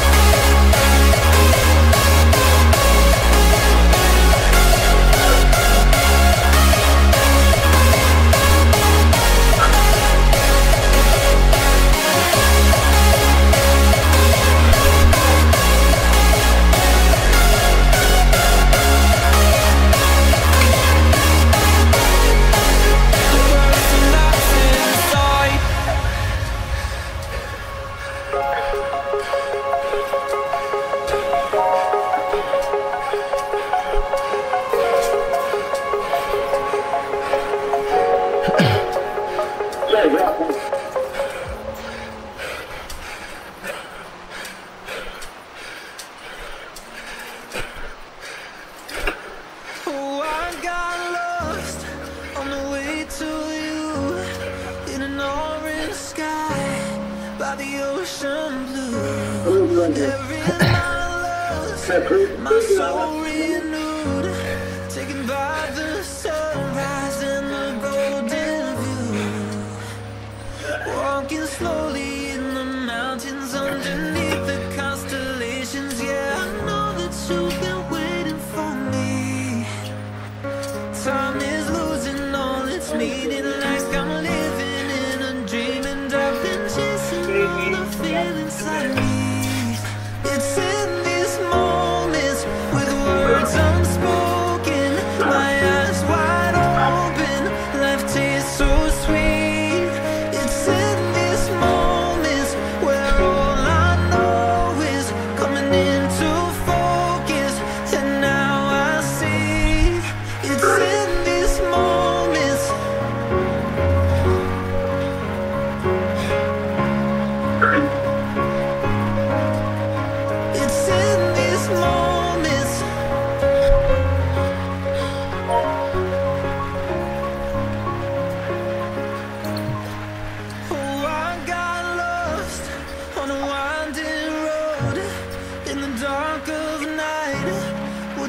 The person that's inside. Oh, I got lost on the way to you in an orange sky by the ocean blue. Every night lost, my soul renewed, taken by the sunrise and the golden view. Walking slowly in the mountains underneath the constellations. Yeah, I know that you've been waiting for me. Time is losing all its meaning, like I'm living in a dream, and I've been chasing all the feelings inside me. It's in these moments with words unspoken, my eyes wide open, life tastes so sweet. It's in these moments where all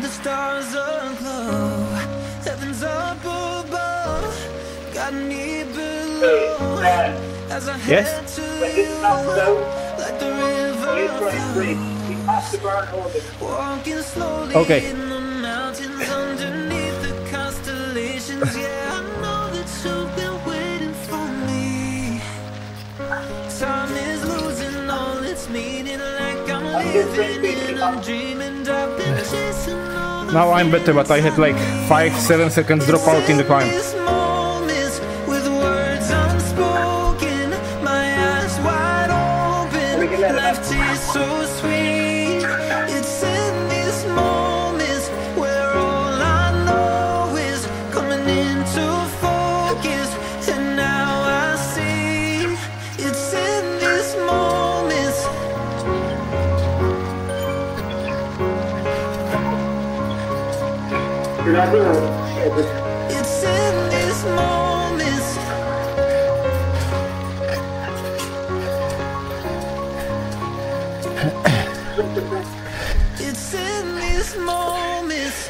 the stars aglow. Heaven's up above, got me below. As I Yes? head to you, like the river flows. Walking slowly Okay. in the mountains underneath the constellations. Yeah, I know that you've been waiting for me. Time is losing all its meaning, like I'm living in a dream, and I've been chasing all the Now I'm better, but I had like 5-7 seconds drop out in the climb. This moments with words unspoken, my eyes wide open, left is so sweet. It's in these moments where all I know is coming into focus, and now I see. It's in these moments. You're not doing it. It's in these moments. It's in these moments.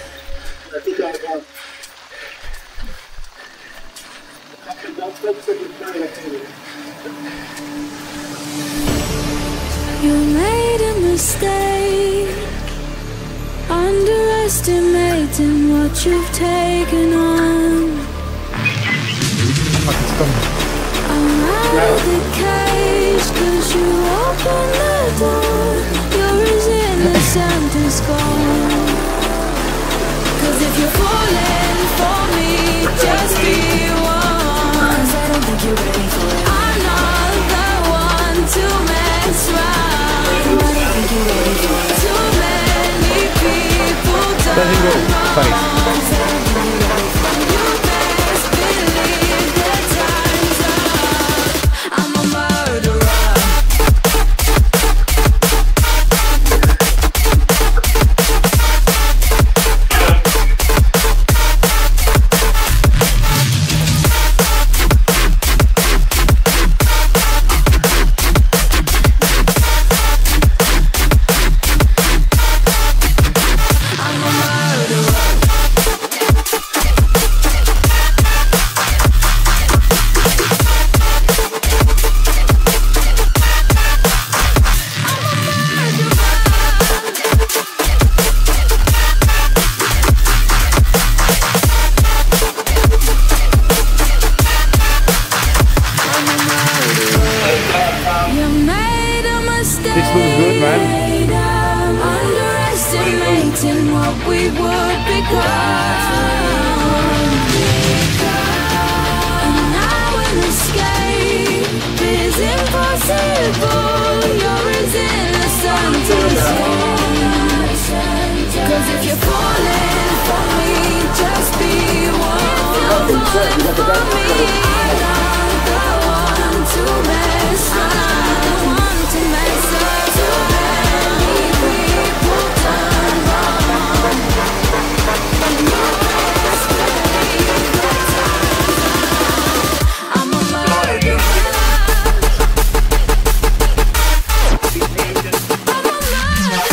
You made a mistake, underestimating what you've taken on. I'm out of the cage, 'cause you opened the door. You're as innocent as gone. 'Cause if you're falling for me, just be one. 'Cause I don't think you're ready for it. I'm not the one to mess around. I don't think you're ready for it. Too many people Doesn't go. Sorry. You best believe that time's up. I'm a murderer. You made a mistake. This looks good, man. Underestimating what we would become. And now an escape is impossible. You're as innocent as gone. 'Cause if you're falling for me, just be one. Falling for me, not the one to mess around. One to mess up. Too many people done wrong. And you best believe that time's up. I'm a murderer. I'm a murderer.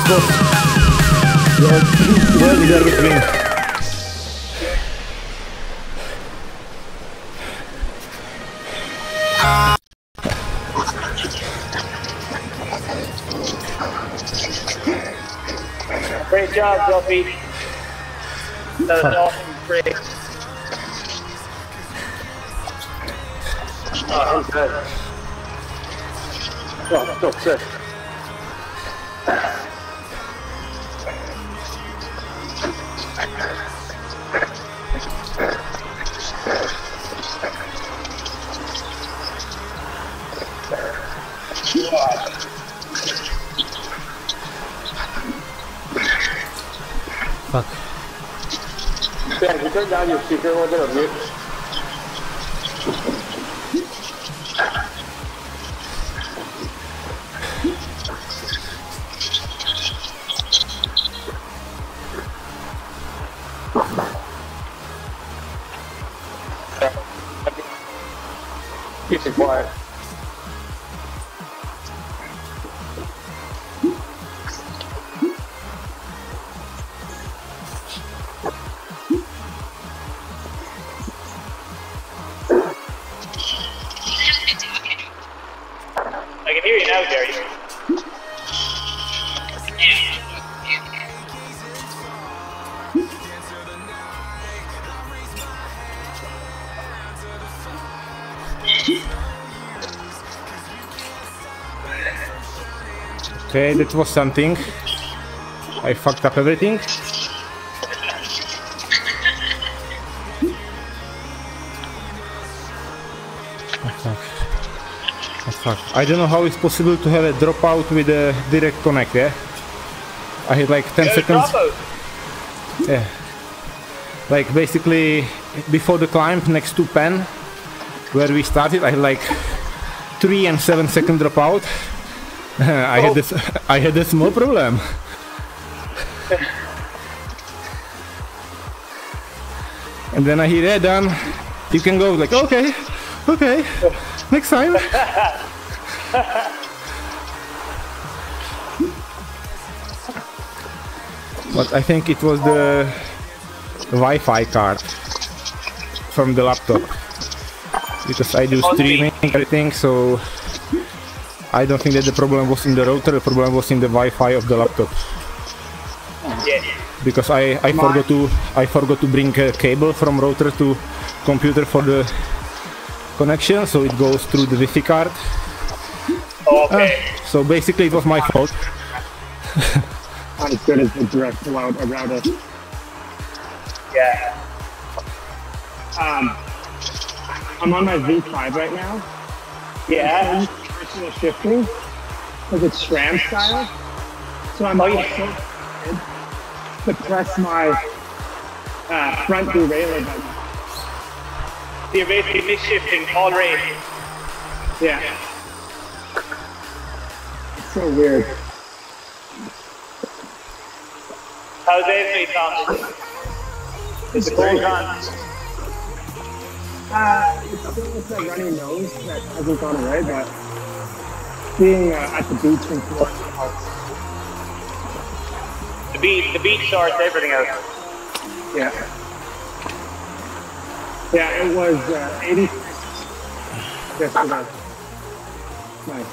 well deserved win. Great job, Duffy. That was an awesome break. Oh, I'm good. Oh, I'm still sick. Fuck. Dan, can you turn down your speaker a little bit or mute? Keep it quiet. I can hear you now, Jerry. Okay, that was something. I fucked up everything. Fuck. I don't know how it's possible to have a dropout with a direct connect, yeah? I had like 10 seconds. Yeah. Like basically before the climb next to Pen, where we started, I had like 3 and 7 second dropout. I had a small problem. And then I hear, yeah, done. You can go. Like, okay, next time. But I think it was the Wi-Fi card from the laptop, because I do streaming and everything, so I don't think that the problem was in the router. The problem was in the Wi-Fi of the laptop. Yeah. Because I forgot to bring a cable from router to computer for the connection, so it goes through the Wi-Fi card. Okay. So basically it was my fault. Not as good as the direct router. Yeah. I'm on my V5 right now. Yeah. Personal shifting, because it's SRAM style. So I'm so excited to press my front derailleur button. You're basically mid-shifting all race. Yeah. It's so weird. How's Anthony Thomas? Is the cold on? It's still with that runny nose that hasn't gone away, but being at the beach in Florida helps. The beach sorts everything out. Yeah. Yeah, it was 86 yesterday. Nice.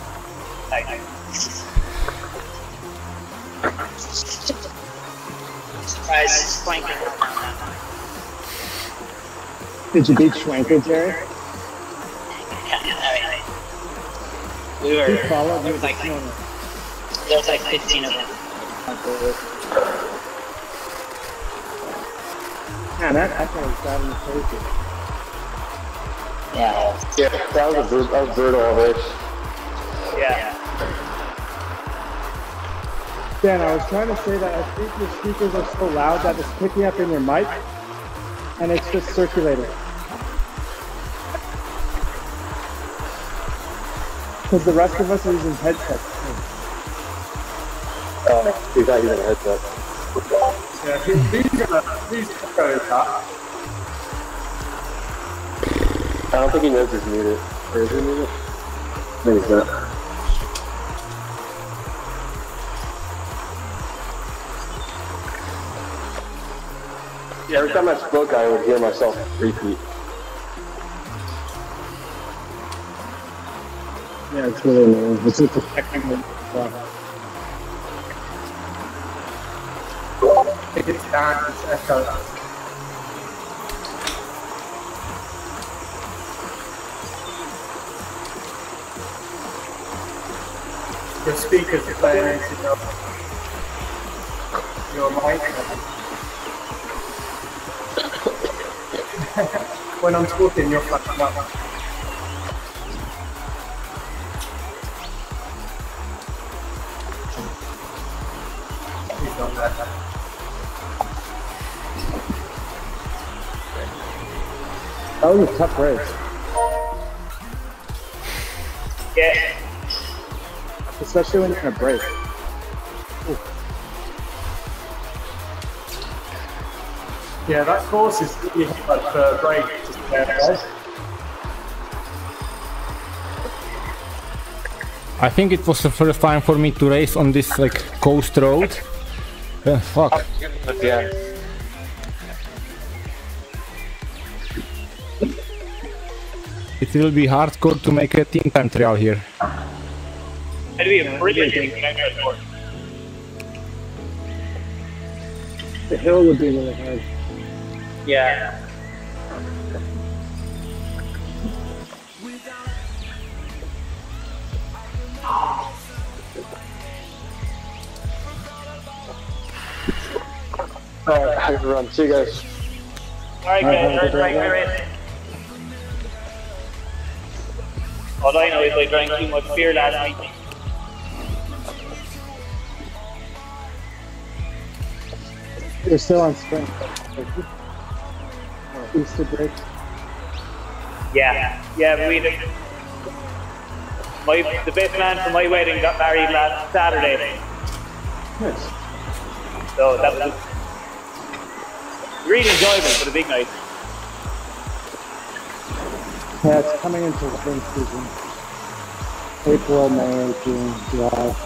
Did you beat Schwanker, Jerry? We were, He followed you there was like 15 of them. Yeah, that guy was driving me crazy. Yeah. Yeah, that was brutal race. Yeah. Dan, I was trying to say that I think your speakers are so loud that it's picking up in your mic, and it's just circulating. Because the rest of us are using headsets. He's not using a headset. Yeah, he's going top. I don't think he knows he's muted. Or is he muted? No, he's not. Every time I spoke, I would hear myself repeat. Yeah, it's really annoying. It's just a technical stuff. It's down, it's echo. Your speakers are playing into your mic. When I'm talking, you're fucking up. He's not there. That was a tough race. Yeah. Especially when you're in a break. Yeah, that course is really hard for break. I think it was the first time for me to race on this like coast road. Fuck. At the end. It will be hardcore to make a team time trial here. It'd be a brilliant thing to make that work. The hill would be really hard. Yeah. Alright, I can run. See you guys. Alright, guys, right. All I know is I drank too much beer last week. You're still on sprint. Easter break. Yeah, but we did. The best man for my wedding got married last Saturday. Nice. So that was really enjoyable for the big night. Yeah, it's coming into wedding season. April, May, June, July.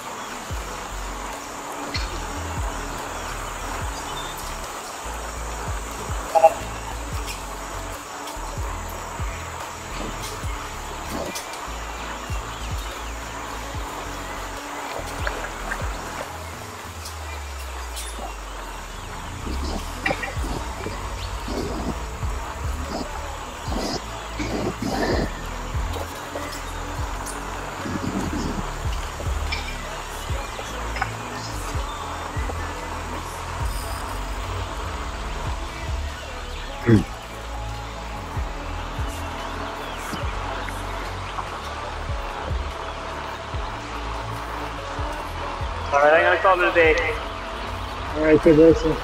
Alright, I'm gonna call it a day. Alright, good racing.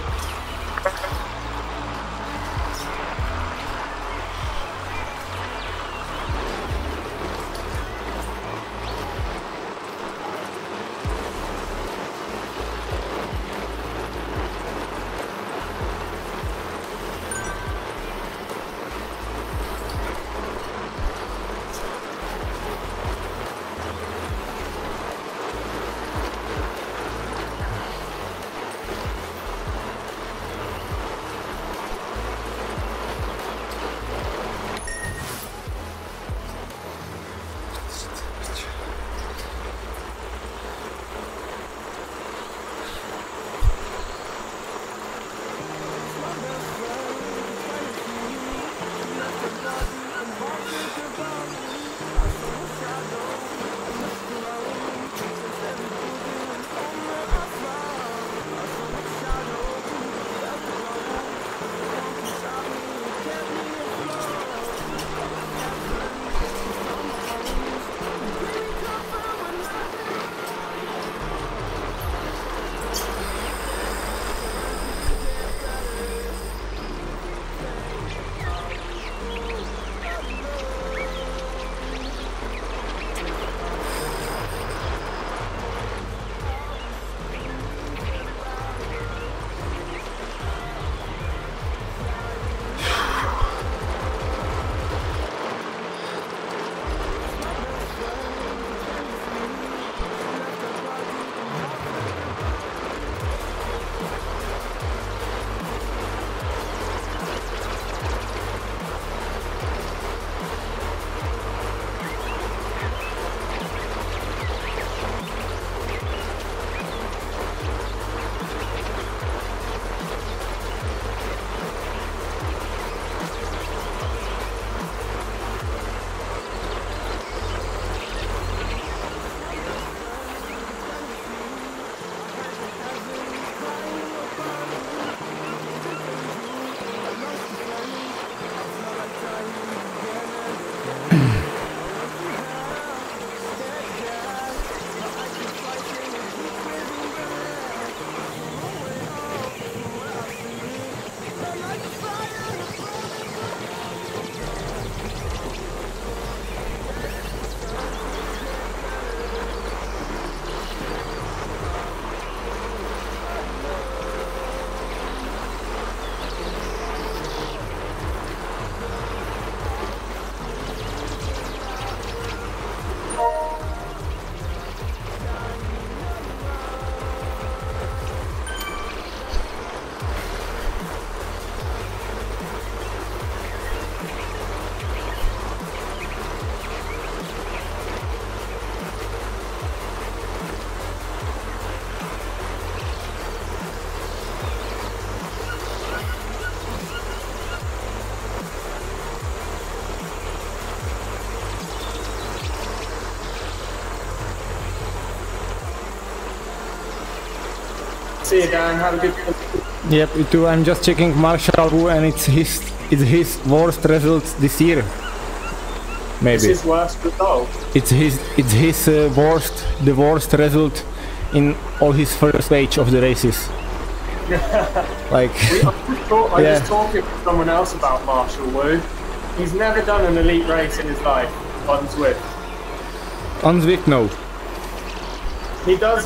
See you, Dan. Have a good. Yep, me too. I'm just checking Marshall Wu, and it's his worst results this year. Maybe. It's his worst result. It's his the worst result in all his first stage of the races. Like, I was talking to someone else about Marshall Wu. He's never done an elite race in his life on Zwift. On Zwift, no. He does.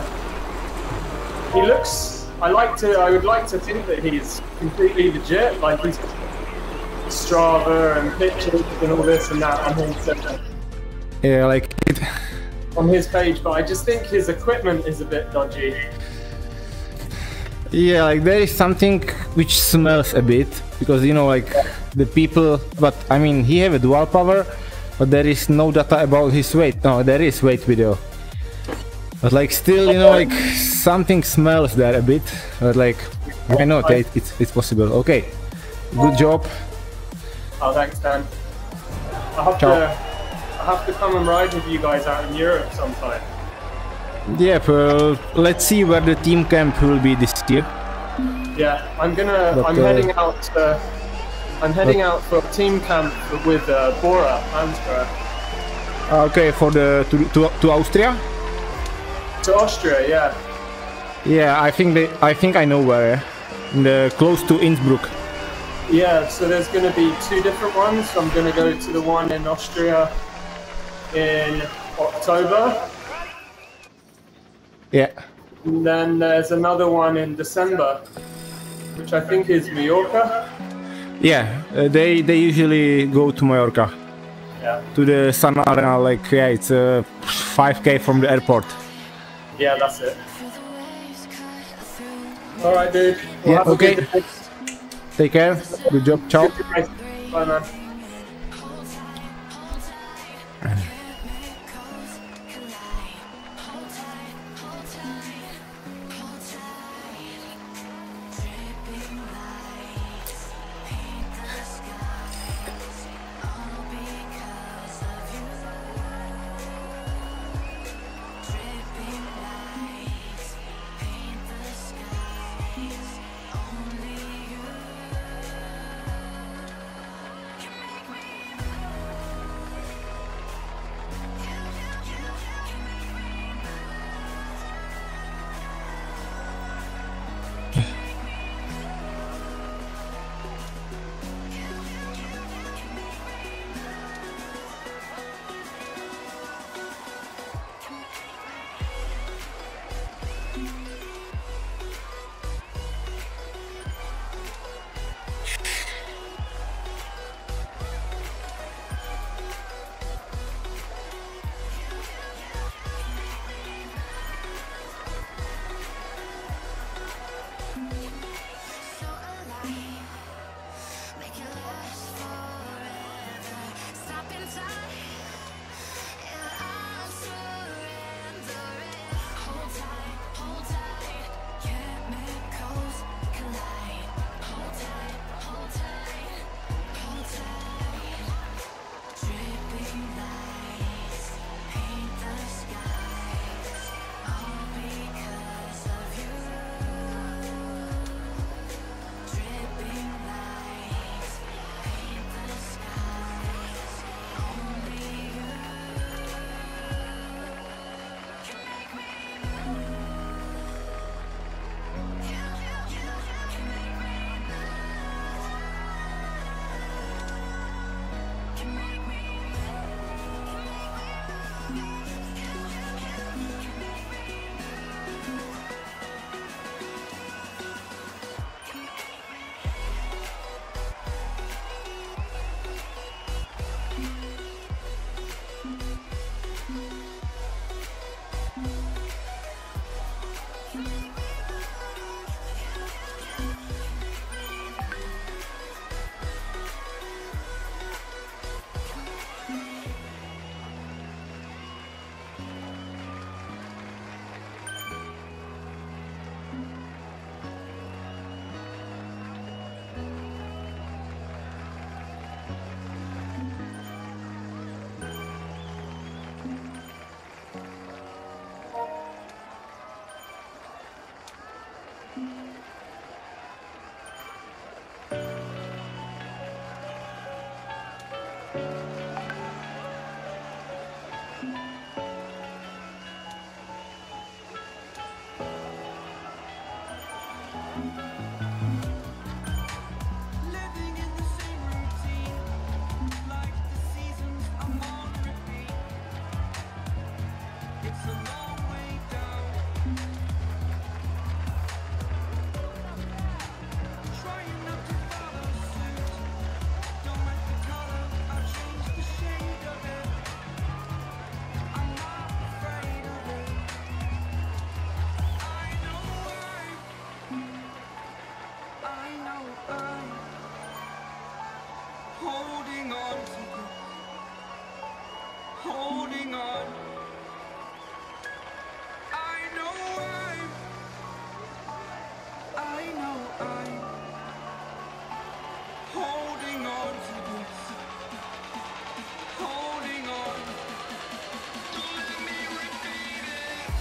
He looks. I would like to think that he's completely legit. Like he's Strava and pictures and all this and that on his. Yeah, like it. On his page, but I just think his equipment is a bit dodgy. Yeah, like there is something which smells a bit, because you know, like the people. But I mean, he have a dual power, but there is no data about his weight. No, there is weight video. But like still, you know, like something smells there a bit. But like, why not? It's possible. Okay, good job. Oh, thanks, Dan. I have to come and ride with you guys out in Europe sometime. Yep. Let's see where the team camp will be this year. Yeah, I'm heading out. I'm heading out for team camp with Bora Ansborough. Okay, for the to Austria. To Austria, yeah. Yeah, I think I know where. Close to Innsbruck. Yeah, so there's going to be 2 different ones. So I'm going to go to the one in Austria in October. Yeah. And then there's another one in December, which I think is Mallorca. Yeah, they usually go to Mallorca. Yeah. To the Sun Arena, like, yeah, it's 5k from the airport. Yeah, that's it. All right, dude. Well, yeah, okay. Take care. Good job. Ciao. Bye, man. holding on. I know I'm holding on to this, holding on. Don't let me repeat it.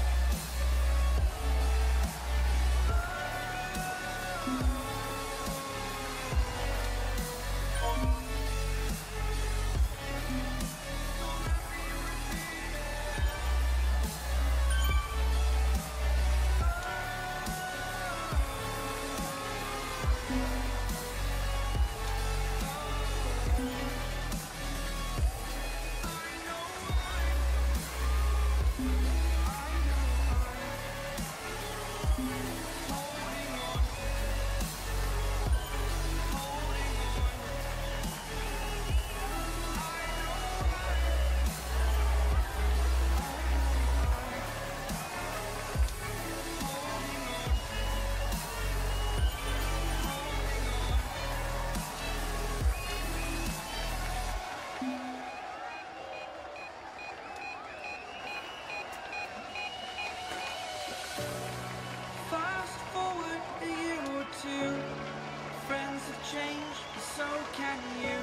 Fast forward a year or two, friends have changed, but so can you.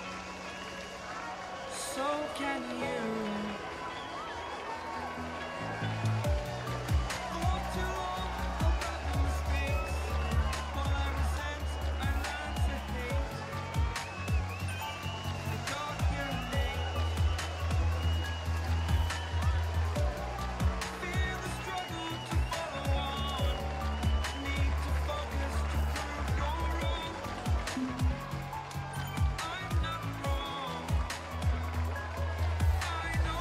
So can you. For too long, about the mistakes. While I resent, I learn to hate the darker days. Feel the struggle to follow on. Need to focus to prove you're wrong. I'm not wrong. I know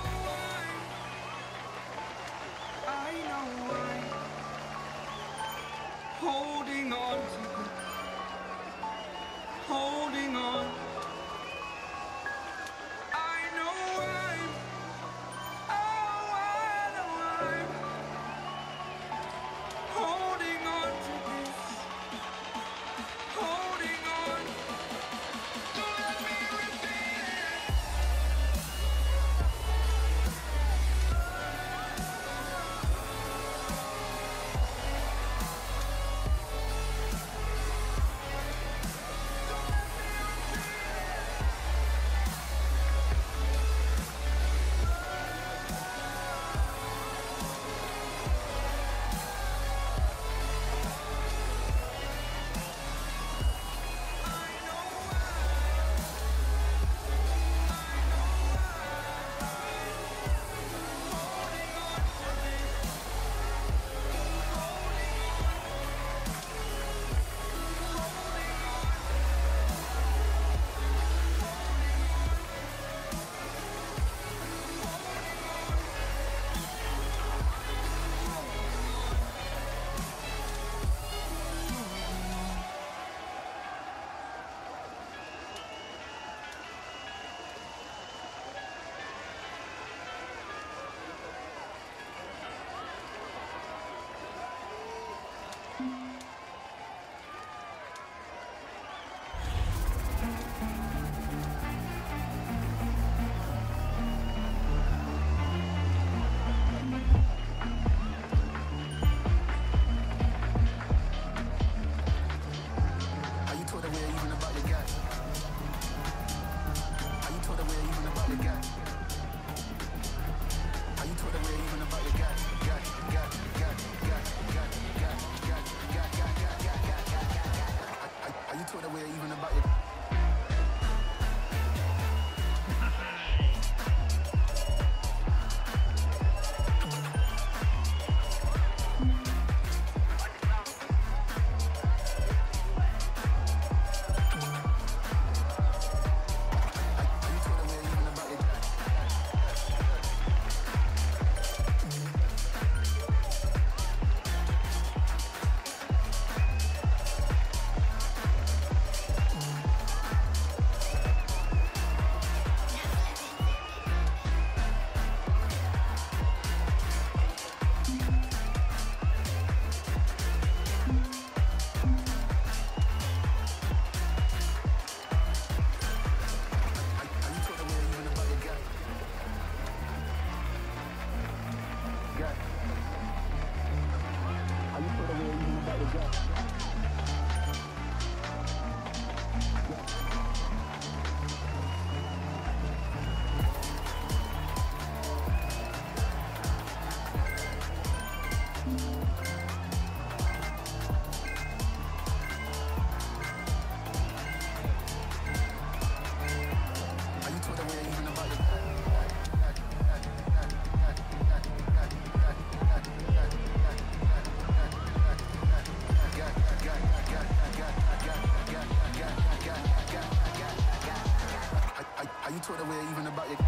you talk the way even about your...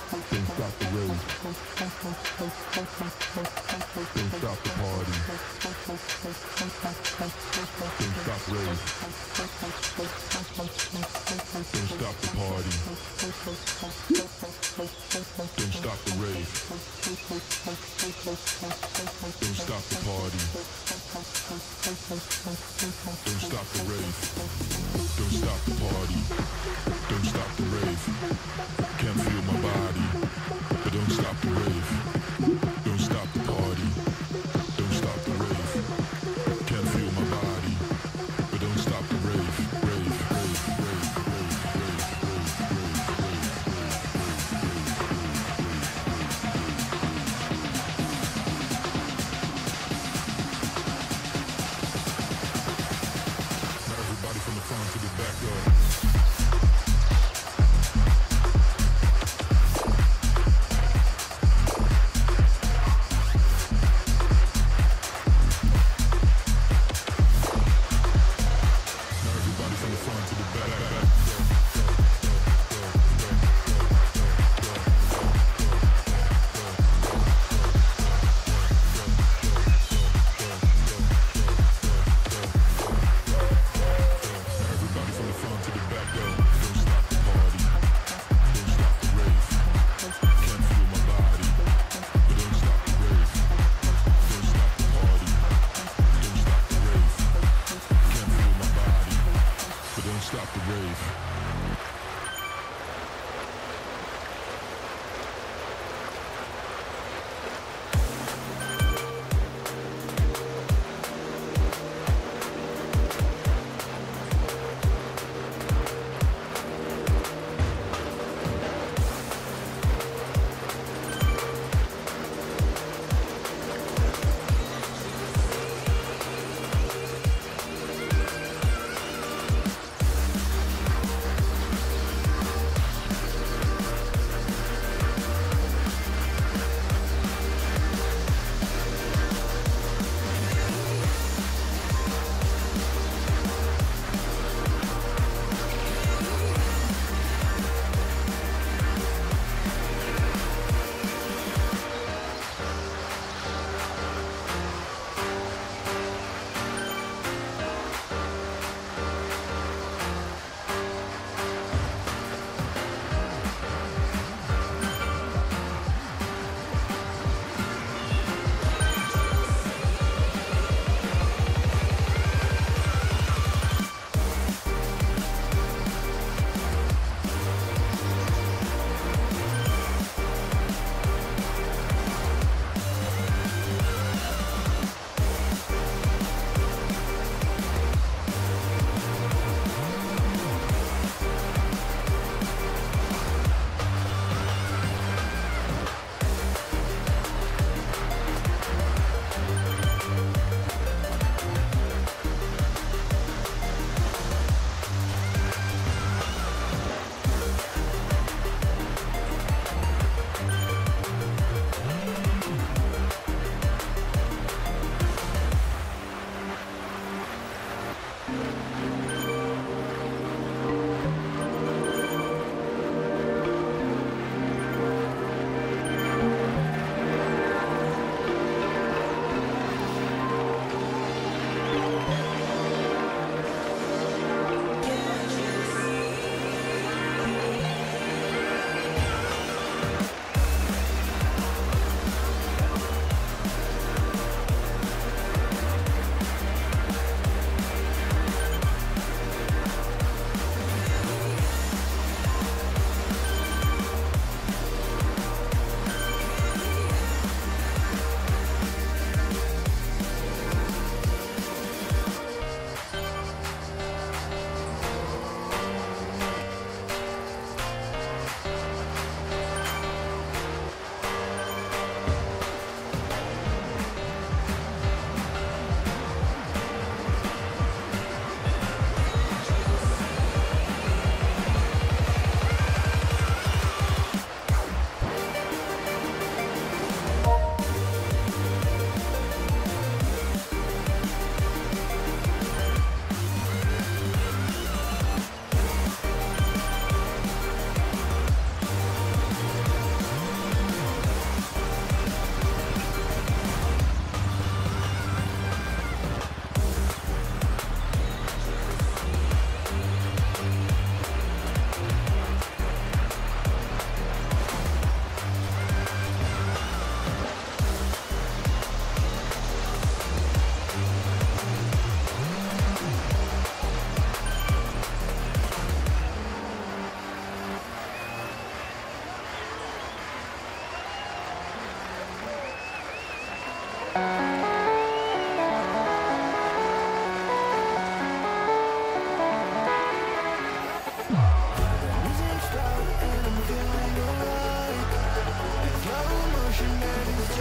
Don't stop the rave. Don't stop the party. Don't stop rave. Don't stop the party. Don't stop the rave. Don't stop the party. Don't stop the rave. Don't stop the party. Don't stop the rave. Can't feel my body, but don't stop the rave. Don't stop the party. Don't stop the rave. Can't feel my body, but don't stop the rave. Rave, rave, rave, rave, rave, Now everybody from the front to the back up.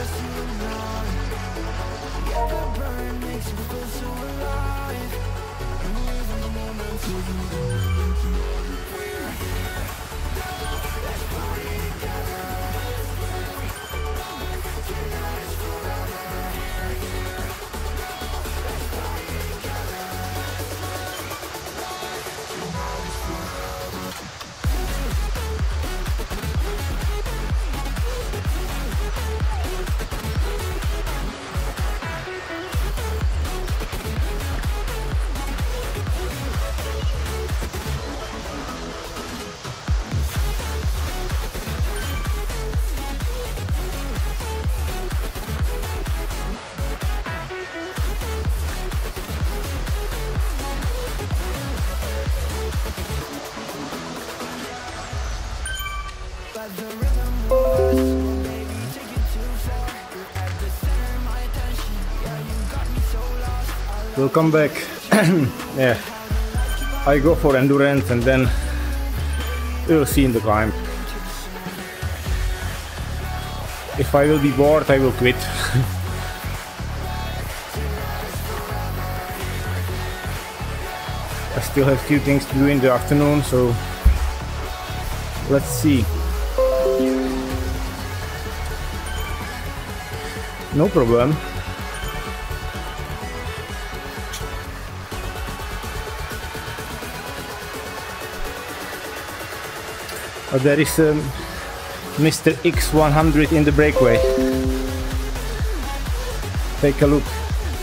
Welcome back. Yeah, I go for endurance and then we'll see in the climb. If I will be bored, I will quit. I still have few things to do in the afternoon, so let's see. No problem. There is Mr. X100 in the breakaway. Take a look.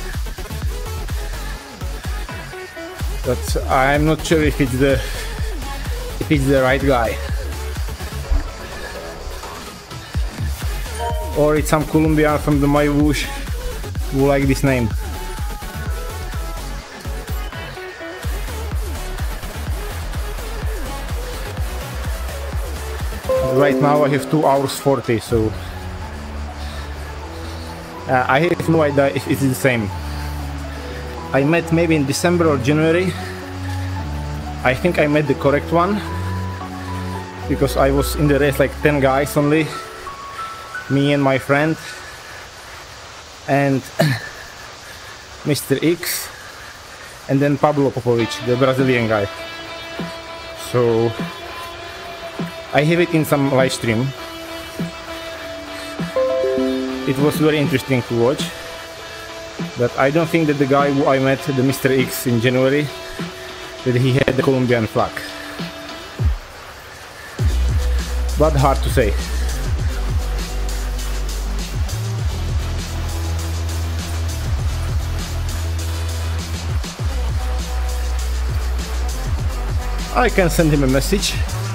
But I'm not sure if it's the right guy, or it's some Colombian from the my whoosh who like this name. Right now I have 2 hours 40, so I have no idea if it's the same. I met maybe in December or January. I think I met the correct one, because I was in the race like 10 guys only, me and my friend and Mr. X, and then Pablo Popovic, the Brazilian guy. So I have it in some live stream. It was very interesting to watch, but I don't think that the guy who I met, the Mr. X in January, that he had the Colombian flag. But hard to say. I can send him a message.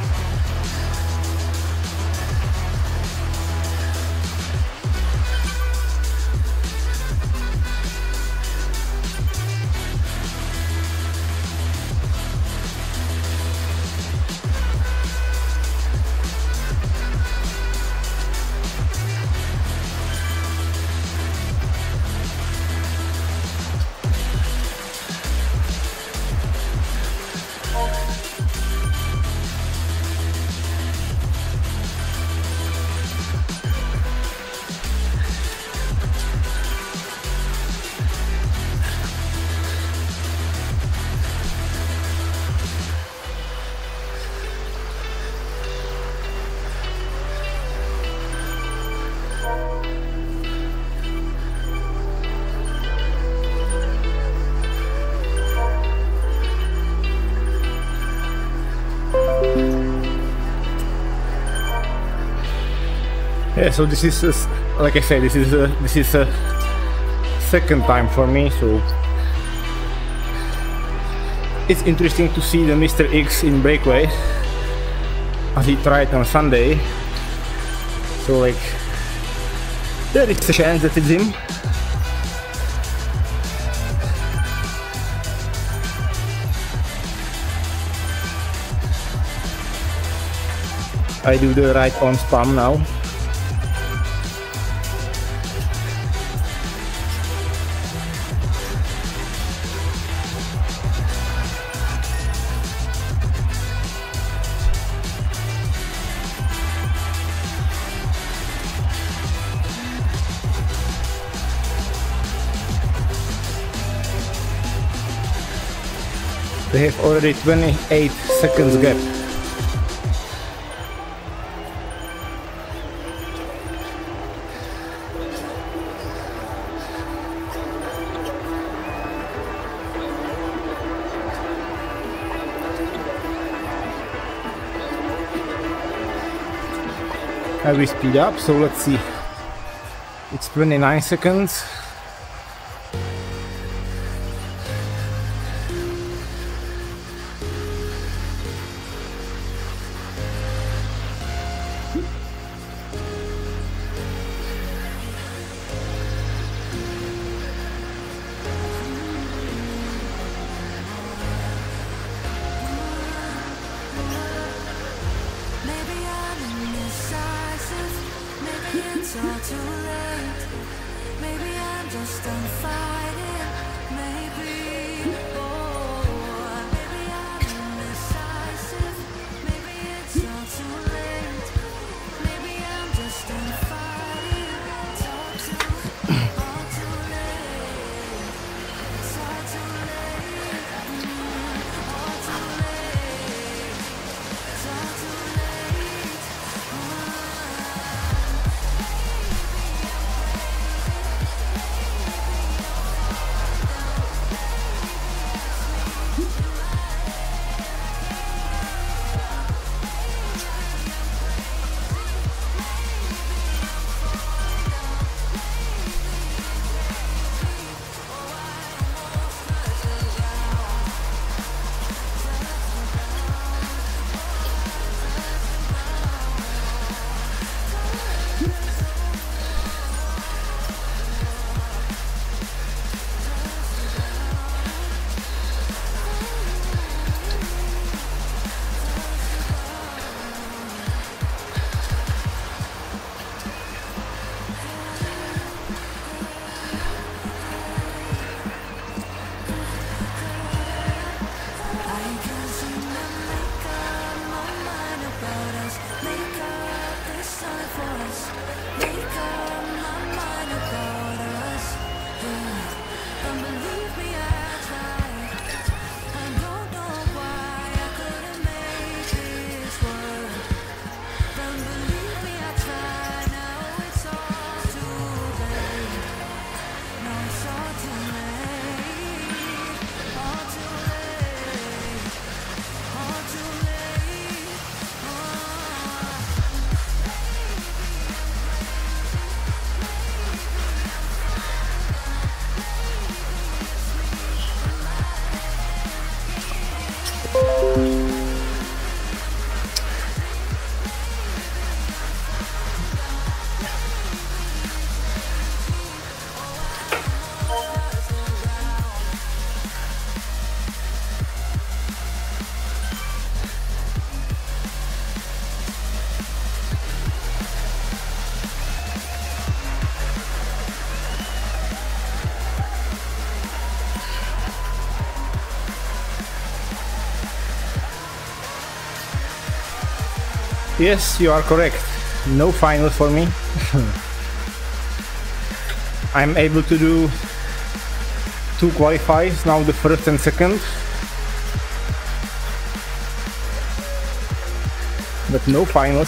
Yeah, so this is like I said, this is a second time for me, so it's interesting to see the Mr. X in breakaway as he tried on Sunday. So like there is a chance that it's him. I do the right on spam now. They have already 28 seconds gap. I will speed up, so let's see. It's 29 seconds. Maybe I'm indecisive, maybe it's all too late. Maybe I'm just done fighting, maybe. Oh, maybe I'm indecisive, maybe it's all too late. Maybe I'm just done fighting. It's all too late. It's all too late. All too late. It's all too late. Yes, you are correct. No final for me. I'm able to do 2 qualifiers, now the first and second. But no finals.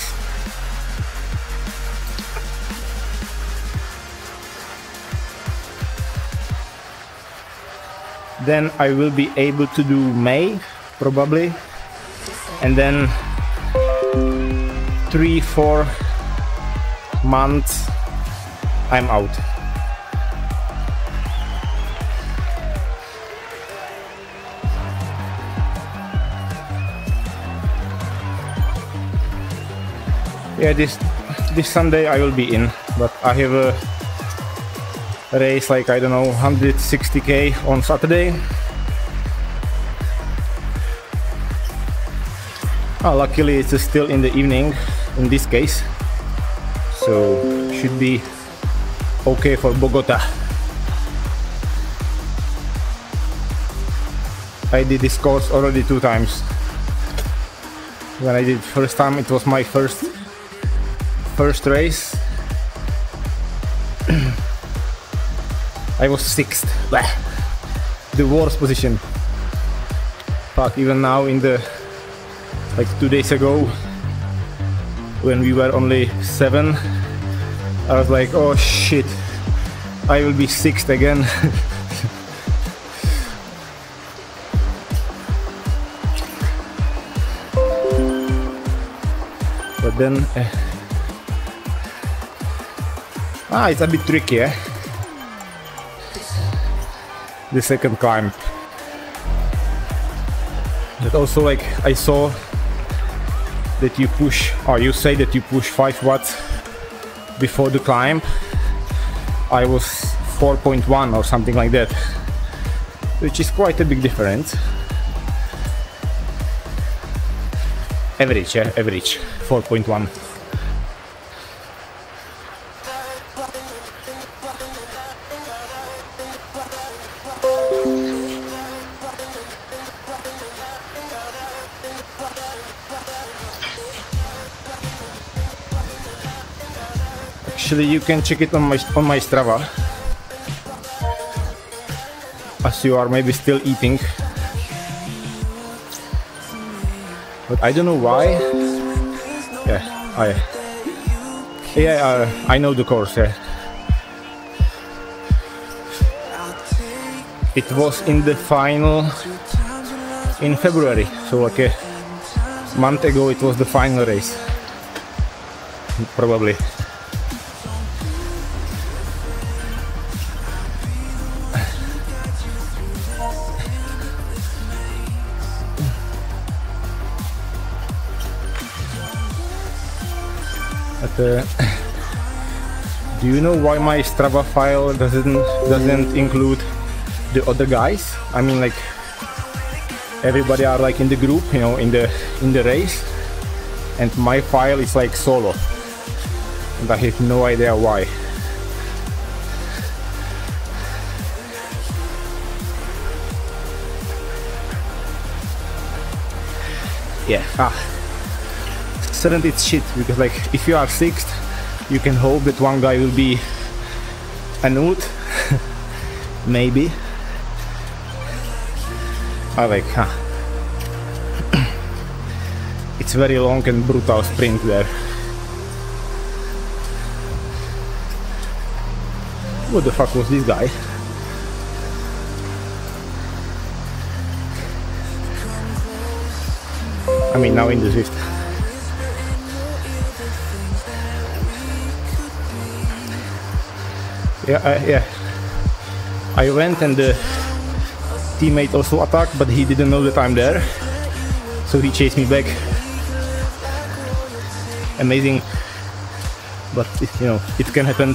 Then I will be able to do May, probably. And then 3-4 months I'm out. Yeah, this Sunday I will be in, but I have a race like, I don't know, 160k on Saturday. Luckily it's still in the evening in this case, so should be okay for Bogota. I did this course already 2 times. When I did first time, it was my first race. I was 6th, the worst position. Fuck, even now in the, like 2 days ago, when we were only 7, I was like, oh shit, I will be 6th again. But then, it's a bit tricky, eh? The second climb. But also, like, I saw that you push, or you say that you push 5 watts before the climb. I was 4.1 or something like that, which is quite a big difference. Average, yeah, average, 4.1. Actually, you can check it on my Strava, as you are maybe still eating. But I don't know why. I know the course. Yeah. It was in the final in February, so like a month ago it was the final race, probably. But, do you know why my Strava file doesn't include the other guys? I mean, like, everybody are like in the group, you know, in the race, and my file is like solo, and I have no idea why. Yeah. 7th it's shit, because like if you are 6th, you can hope that one guy will be a nude. Maybe. It's very long and brutal sprint there. What the fuck was this guy? I mean, now in the Zwift. Yeah. I went and the teammate also attacked, but he didn't know that I'm there, so he chased me back. Amazing, but you know, it can happen.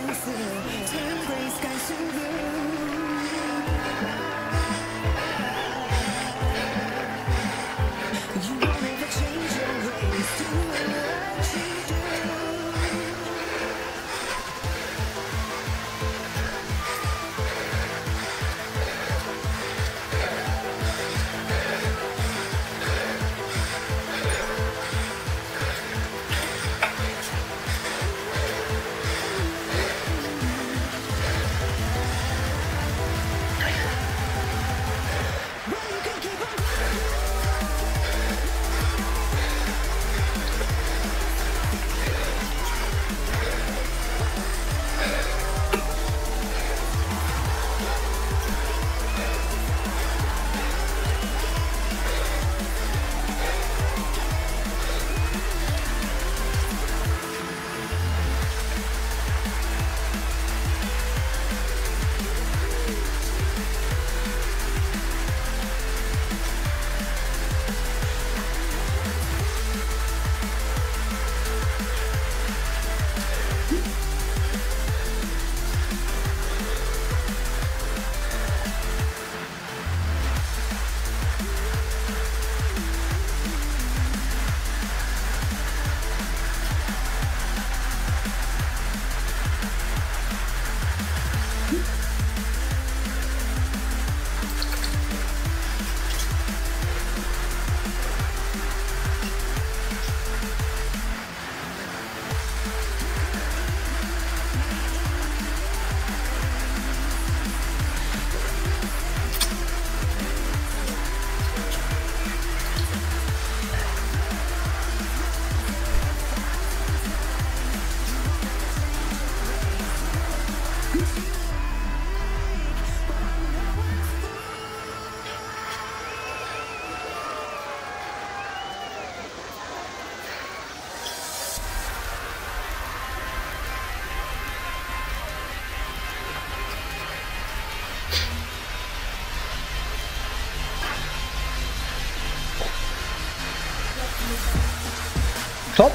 Top.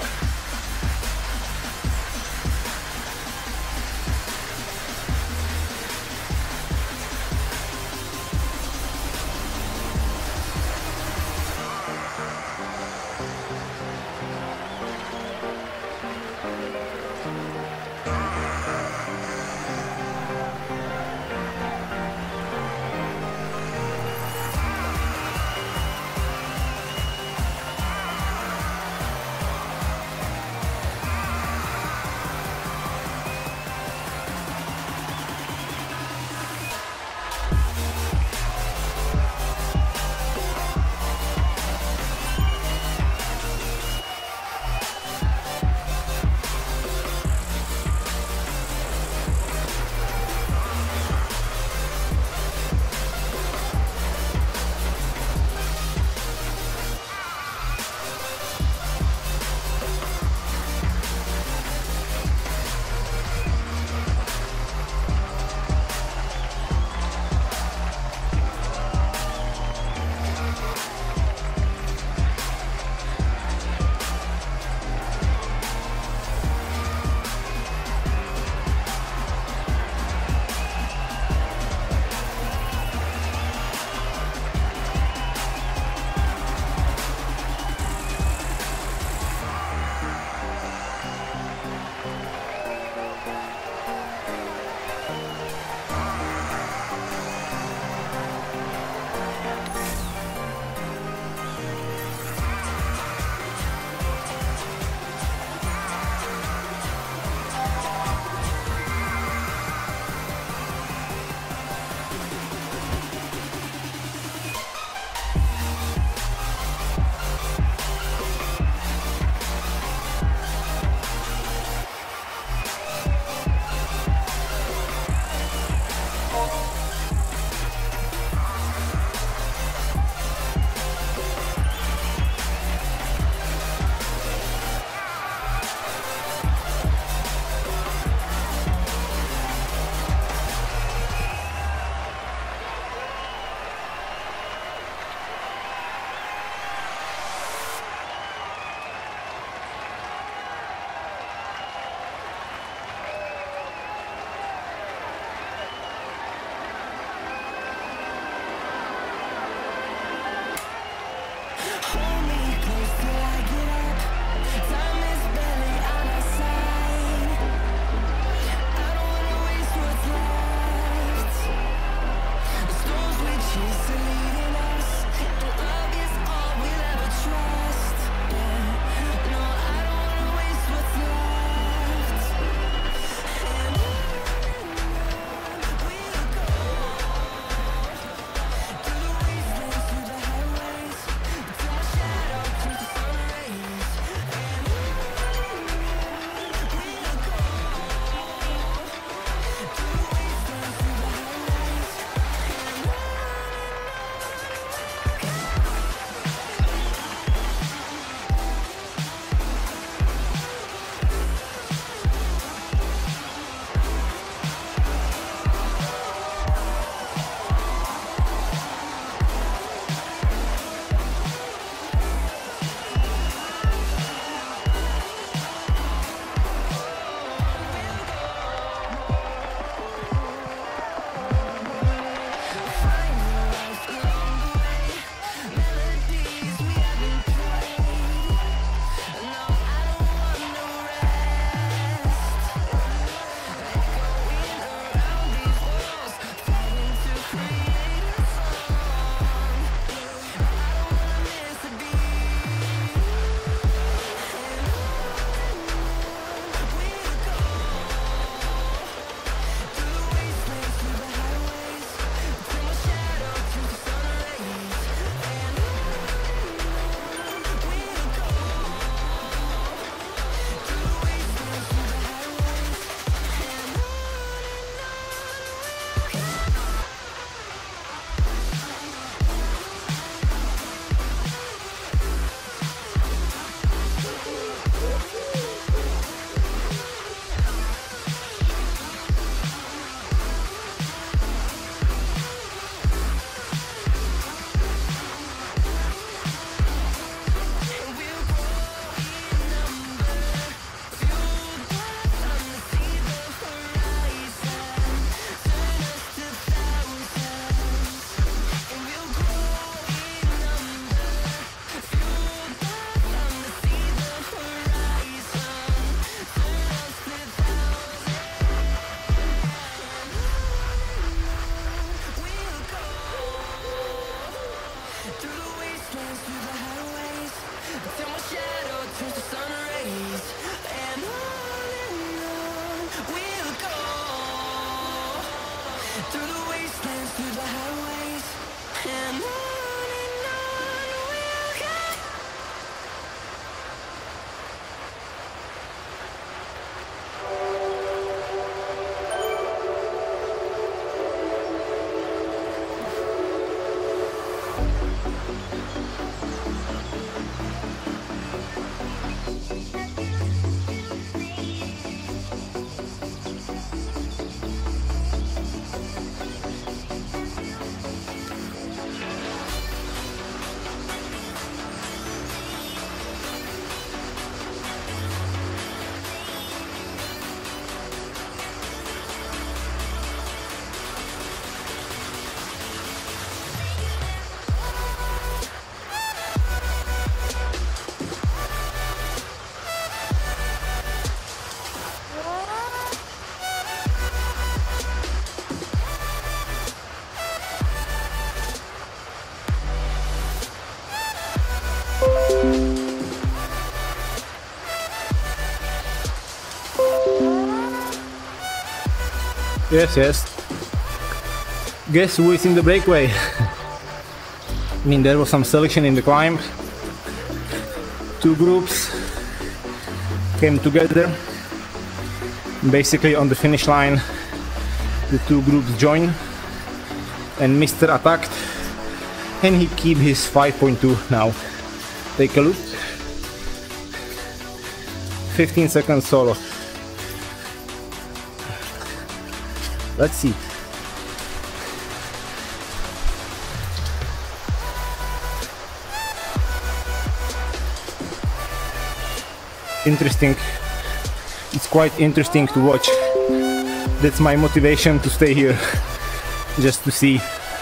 through the highways, and on we'll go. Yes, yes. Guess who is in the breakaway? I mean, there was some selection in the climb. Two groups came together. Basically on the finish line, the two groups joined and Mr. attacked, and he keep his 5.2 now. Take a look. 15 seconds solo. Let's see. Interesting. It's quite interesting to watch. That's my motivation to stay here, just to see.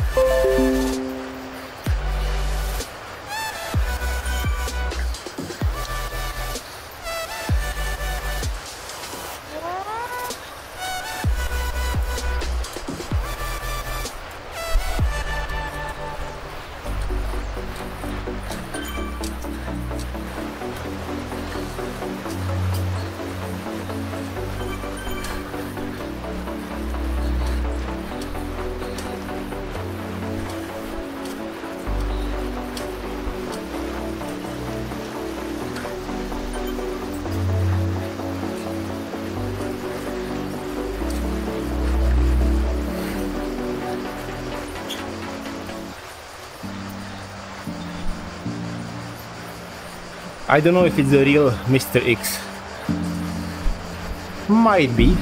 I don't know if it's the real Mr. X. Might be.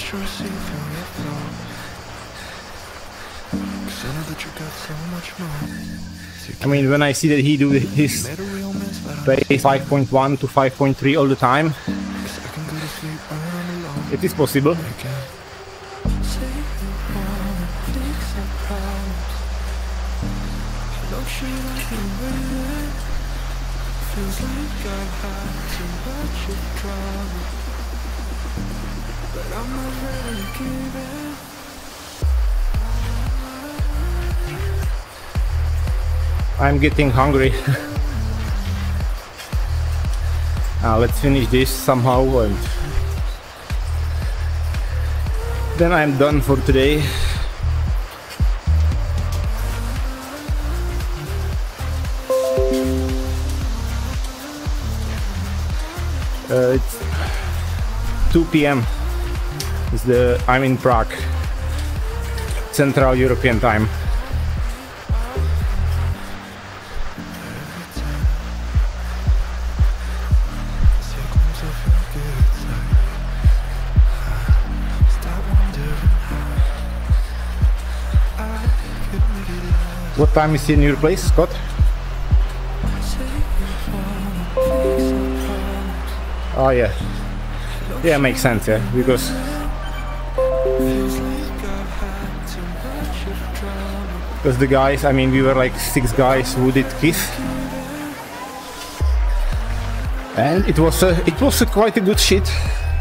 I mean, when I see that he do his pace 5.1 to 5.3 all the time, it is possible. Feels like I've had too much of trouble, but I'm not ready to give in. I'm getting hungry. Let's finish this somehow and then I'm done for today. It's 2 p.m. I'm in Prague, Central European time. What time is in your place, Scott? Oh yeah, yeah, makes sense, yeah, because the guys, I mean, we were like 6 guys who did Kiss, and it was quite a good shit.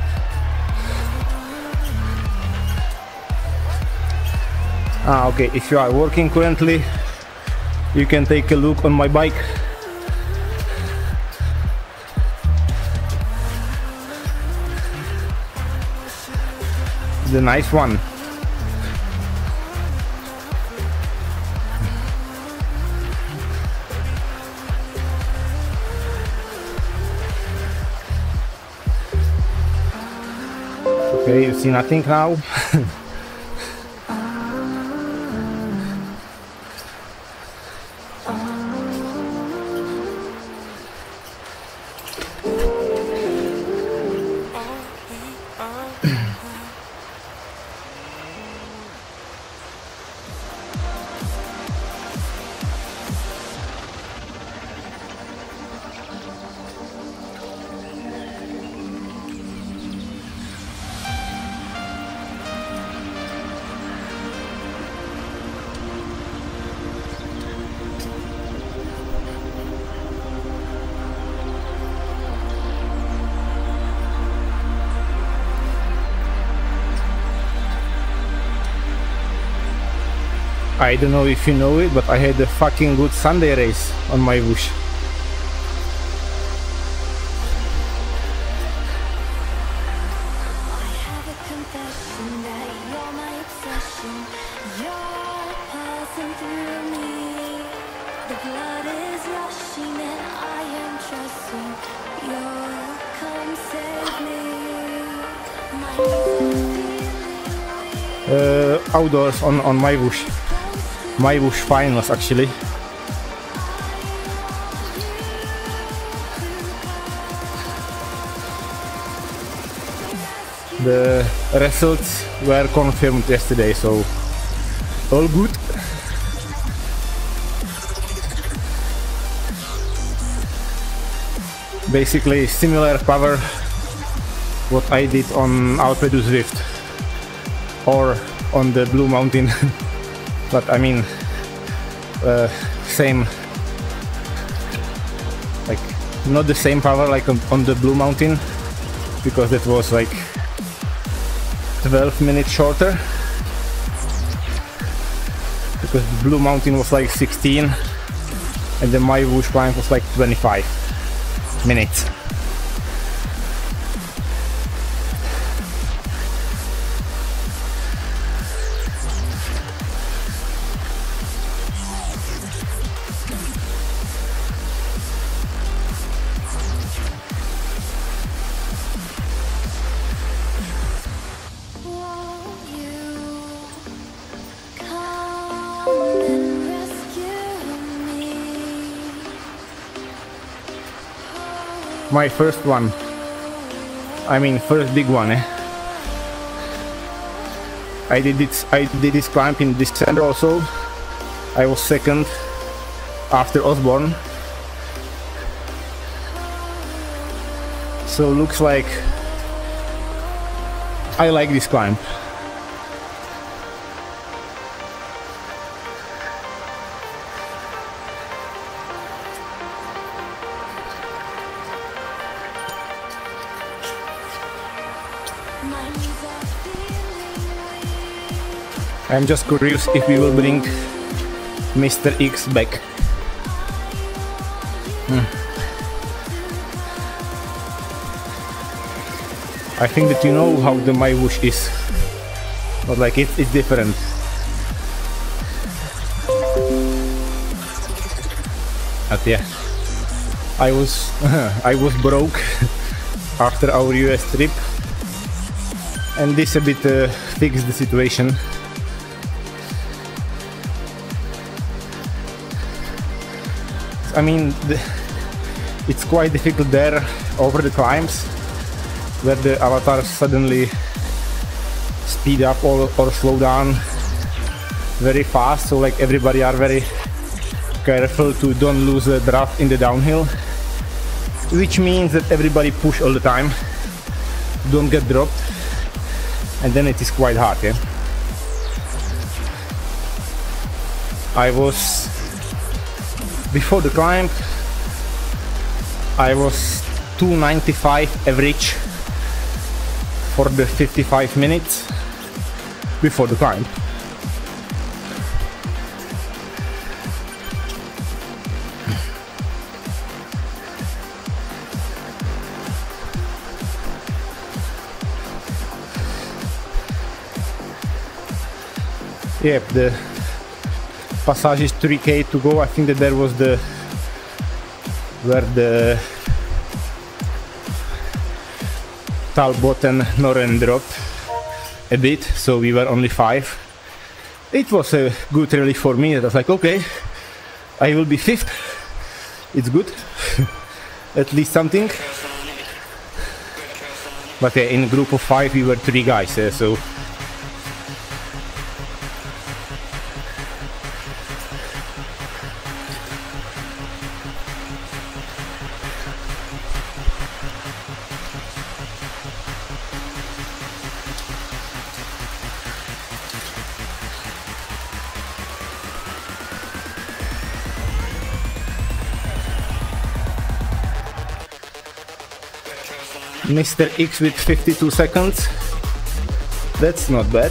Okay, if you are working currently, you can take a look on my bike. The nice one. Okay, you see nothing now. I don't know if you know it, but I had a fucking good Sunday race on my ouchh. I have a confession that you're my obsession. You're passing through me. The blood is rushing and I am trusting. You'll come save me. My Outdoors on my ouchh. My ouchh finals actually. The results were confirmed yesterday, so all good. Basically similar power what I did on Zwift or on the Blue Mountain. But I mean, same, like not the same power like on the Blue Mountain, because it was like 12 minutes shorter, because the Blue Mountain was like 16 and then my ouchh climb was like 25 minutes. My first one, I mean first big one, eh? I did this climb in December also. I was second after Osborne. So looks like I like this climb. I'm just curious if we will bring Mr. X back. I think that you know how the my ouchh is, but like it's different. But yeah, I was broke after our US trip, and this a bit fixed the situation. I mean, it's quite difficult there over the climbs, where the avatars suddenly speed up or slow down very fast, so like everybody are very careful to don't lose the draft in the downhill, which means that everybody push all the time, don't get dropped, and then it is quite hard, yeah? Before the climb, I was 295 average for the 55 minutes before the climb. Yep, the passage is 3k to go. I think that there was where the Talbot and Noren dropped. a bit, so we were only 5. It was a good relief for me. I was like, okay, I will be 5th. It's good. At least something. But yeah, in a group of 5 we were 3 guys, so Mr. X with 52 seconds. That's not bad.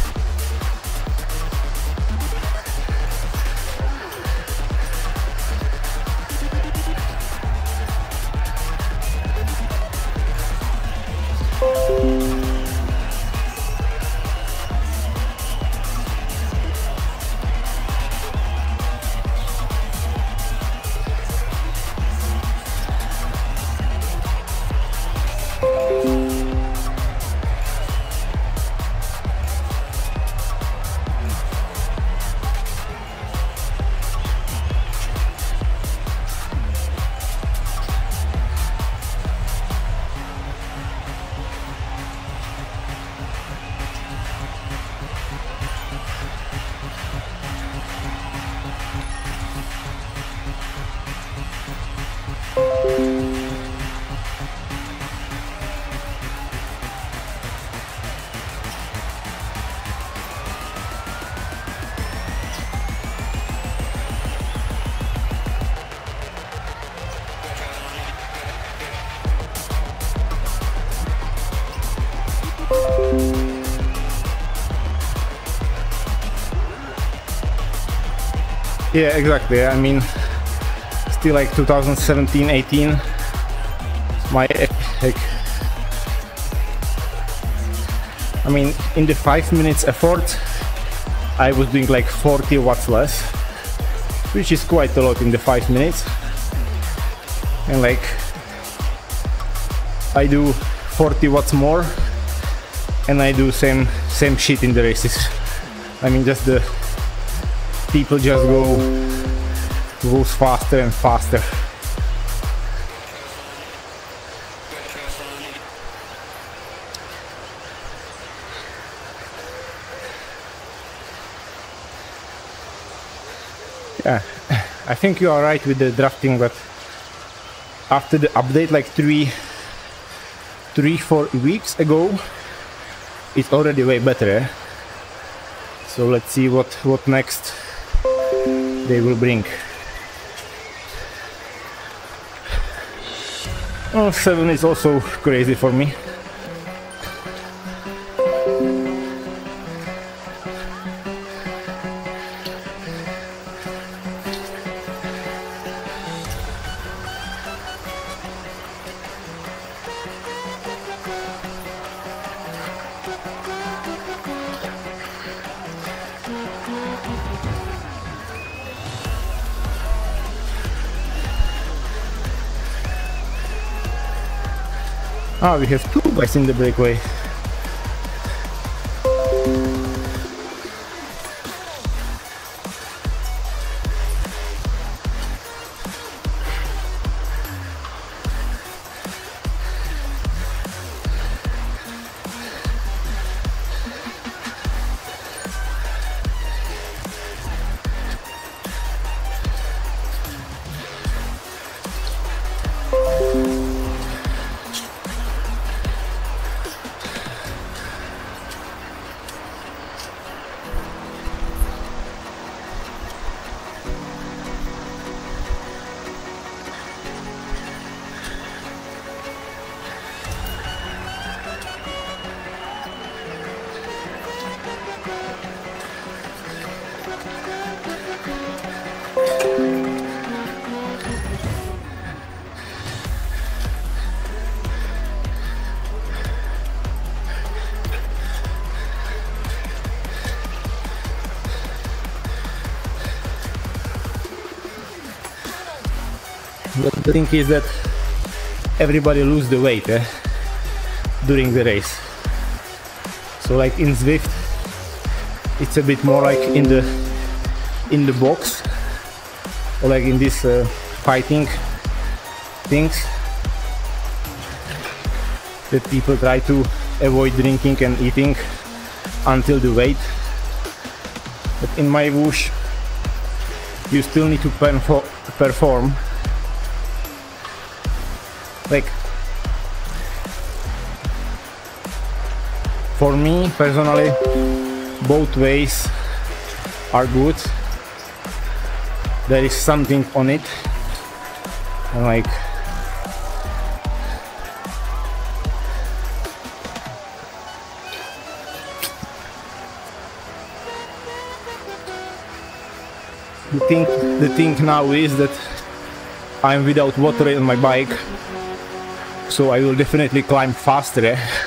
Yeah, exactly. I mean, still like 2017, 18. My, like, I mean, in the 5 minutes effort, I was doing like 40 watts less, which is quite a lot in the 5 minutes. And like, I do 40 watts more, and I do same shit in the races. I mean, just the people just goes faster and faster. Yeah, I think you are right with the drafting, but after the update, like 3-4 weeks ago, it's already way better. Eh? So let's see what next they will bring. Oh, 7 is also crazy for me. Ah, we have 2 guys in the breakaway. But the thing is that everybody lose the weight during the race. So like in Zwift, it's a bit more like in the box, or like in this fighting things that people try to avoid drinking and eating until the weight. But in my whoosh, you still need to perform. Like, for me personally, both ways are good. There is something on it, and like the thing now is that I'm without water on my bike, so I will definitely climb faster.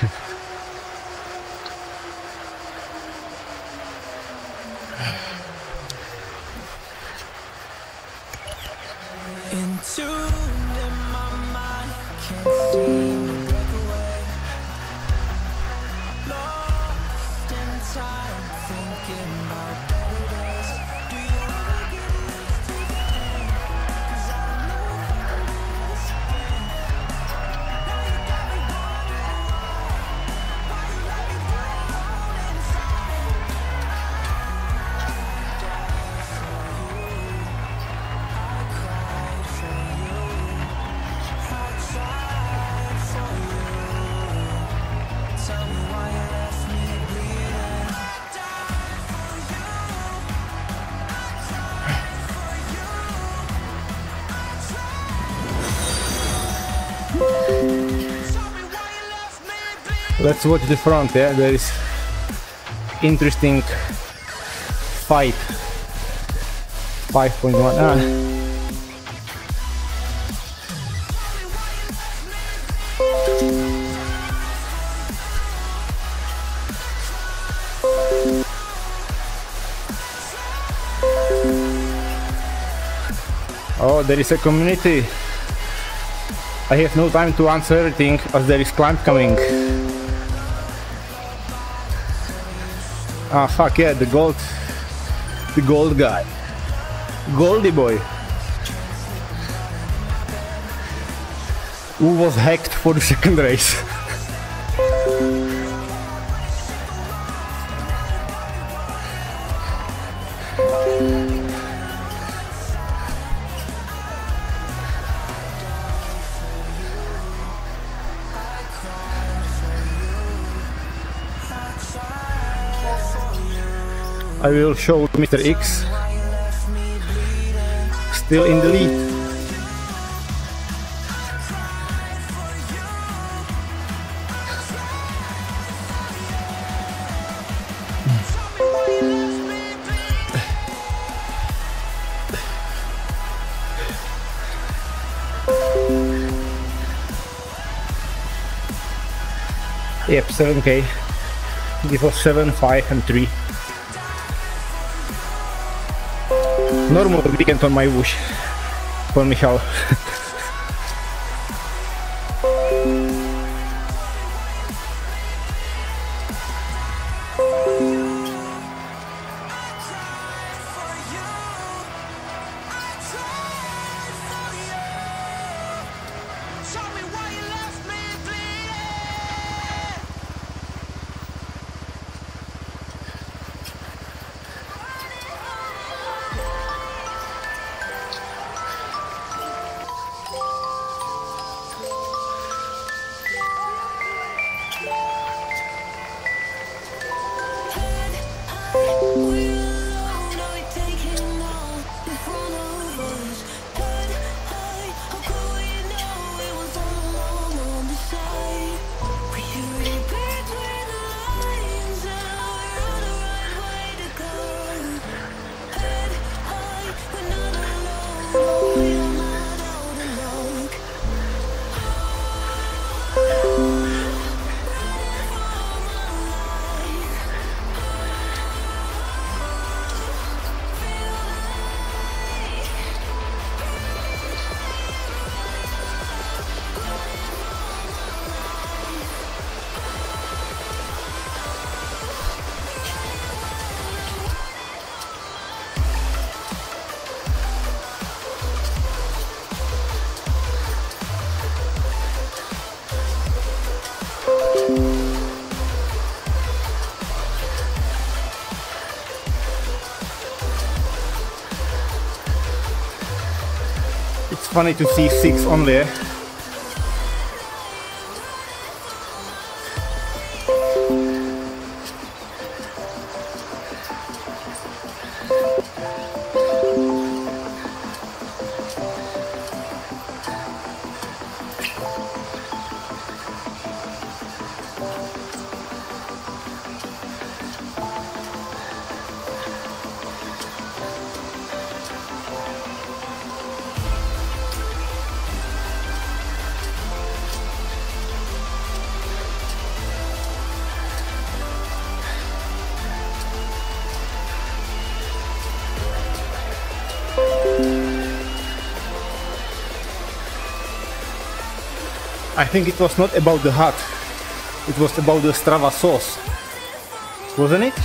Let's watch the front, yeah? There is interesting fight. 5.1. Oh, there is a community. I have no time to answer everything as there is climb coming. Ah, fuck yeah, the gold guy. Goldie boy. Who was hacked for the second race. I will show Mr. X still in the lead. Yep, 7k. It was 7, 5 and 3. Normal weekend on my whoosh for Michal. funny to see 6 on there. I think it was not about the hut, it was about the Strava sauce, wasn't it?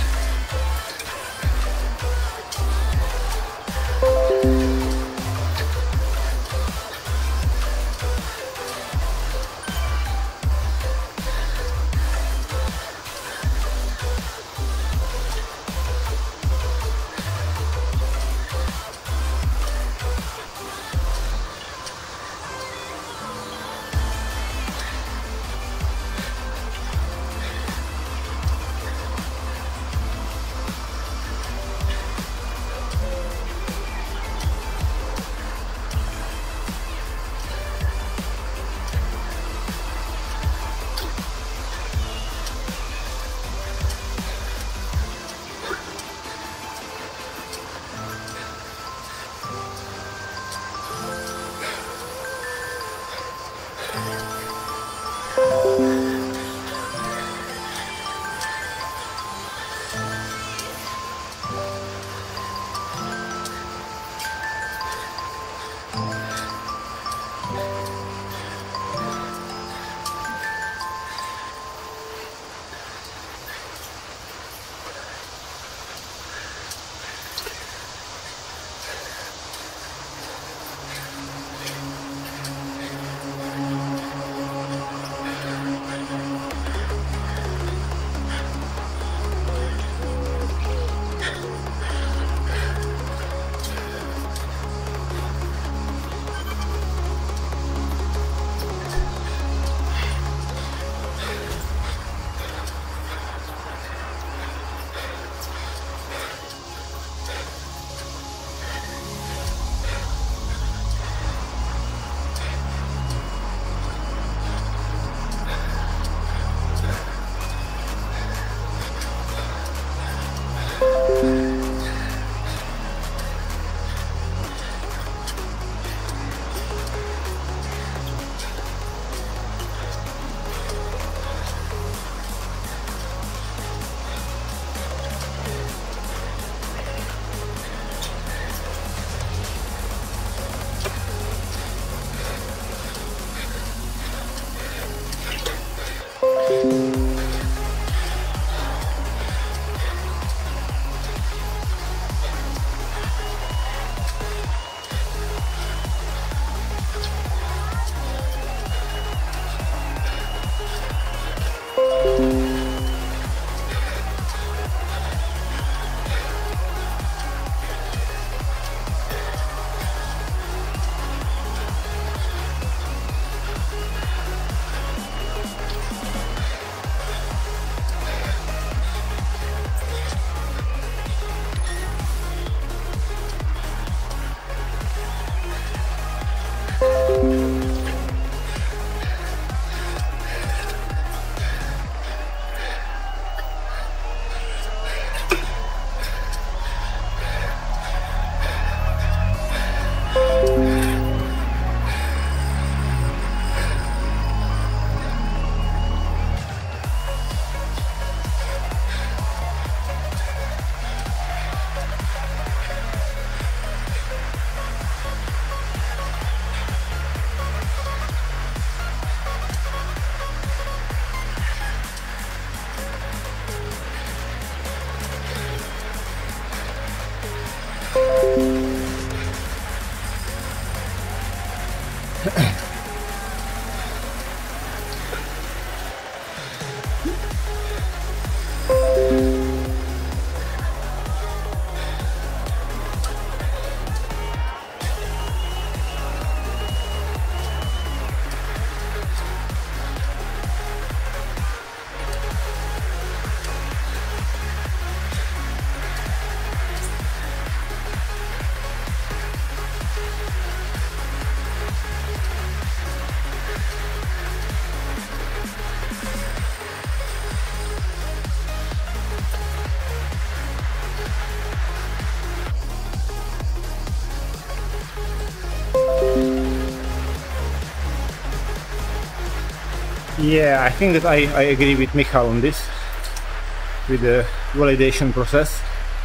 Yeah, I think that I agree with Michal on this, with the validation process.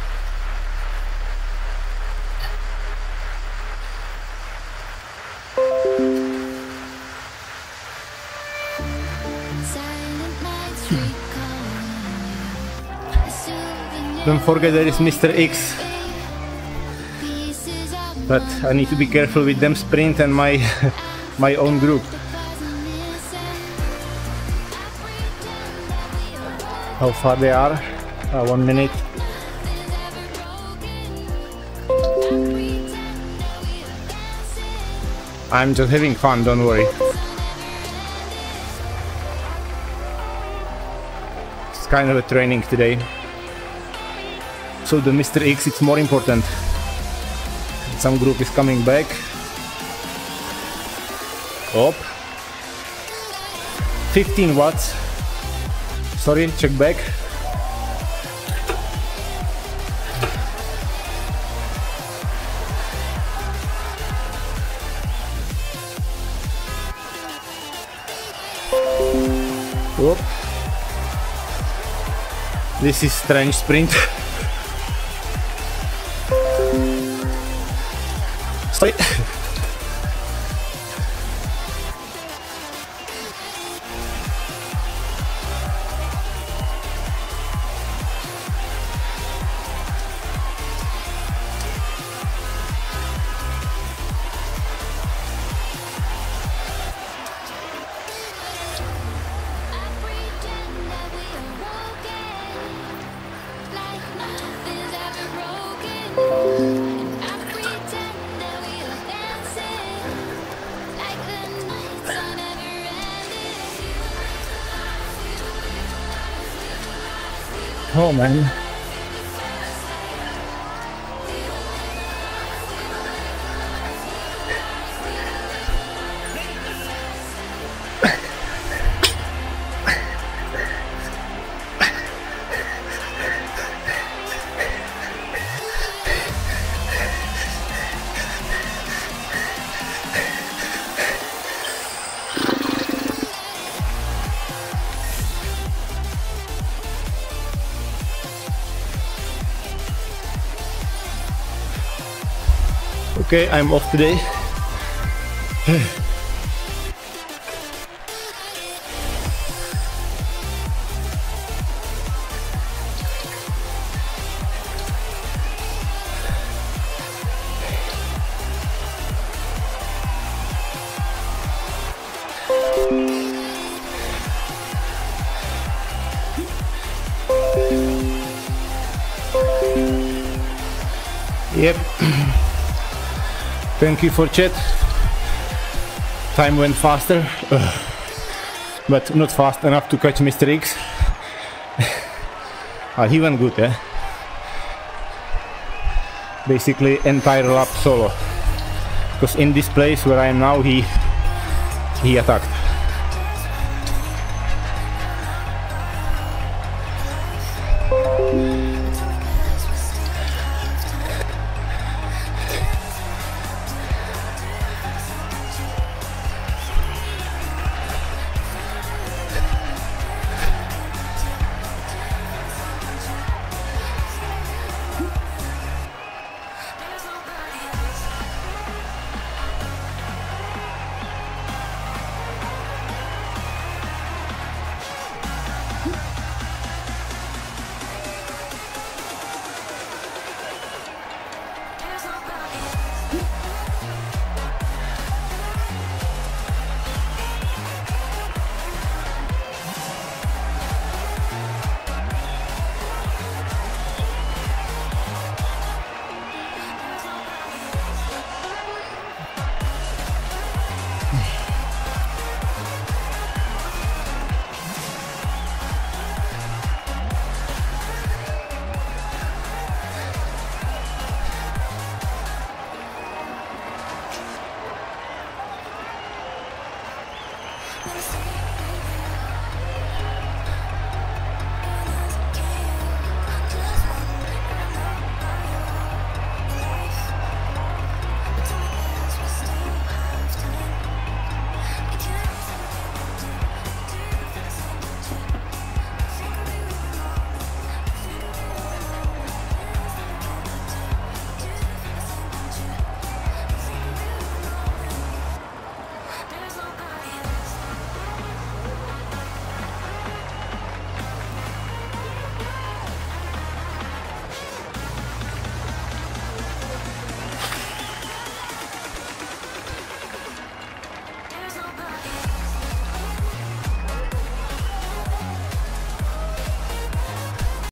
Don't forget there is Mr. X, but I need to be careful with them sprint and my my own group. How far they are? 1 minute. I'm just having fun, don't worry. It's kind of a training today. So the Mr. X, it's more important. Some group is coming back. Up. 15 watts. Sorry, check back. Up. This is strange sprint. Sorry. Oh man. Okay, I'm off today. Yep. Thank you for chat. Time went faster, but not fast enough to catch Mr. X. He went good, eh? Basically entire lap solo. Because in this place where I am now, he attacked.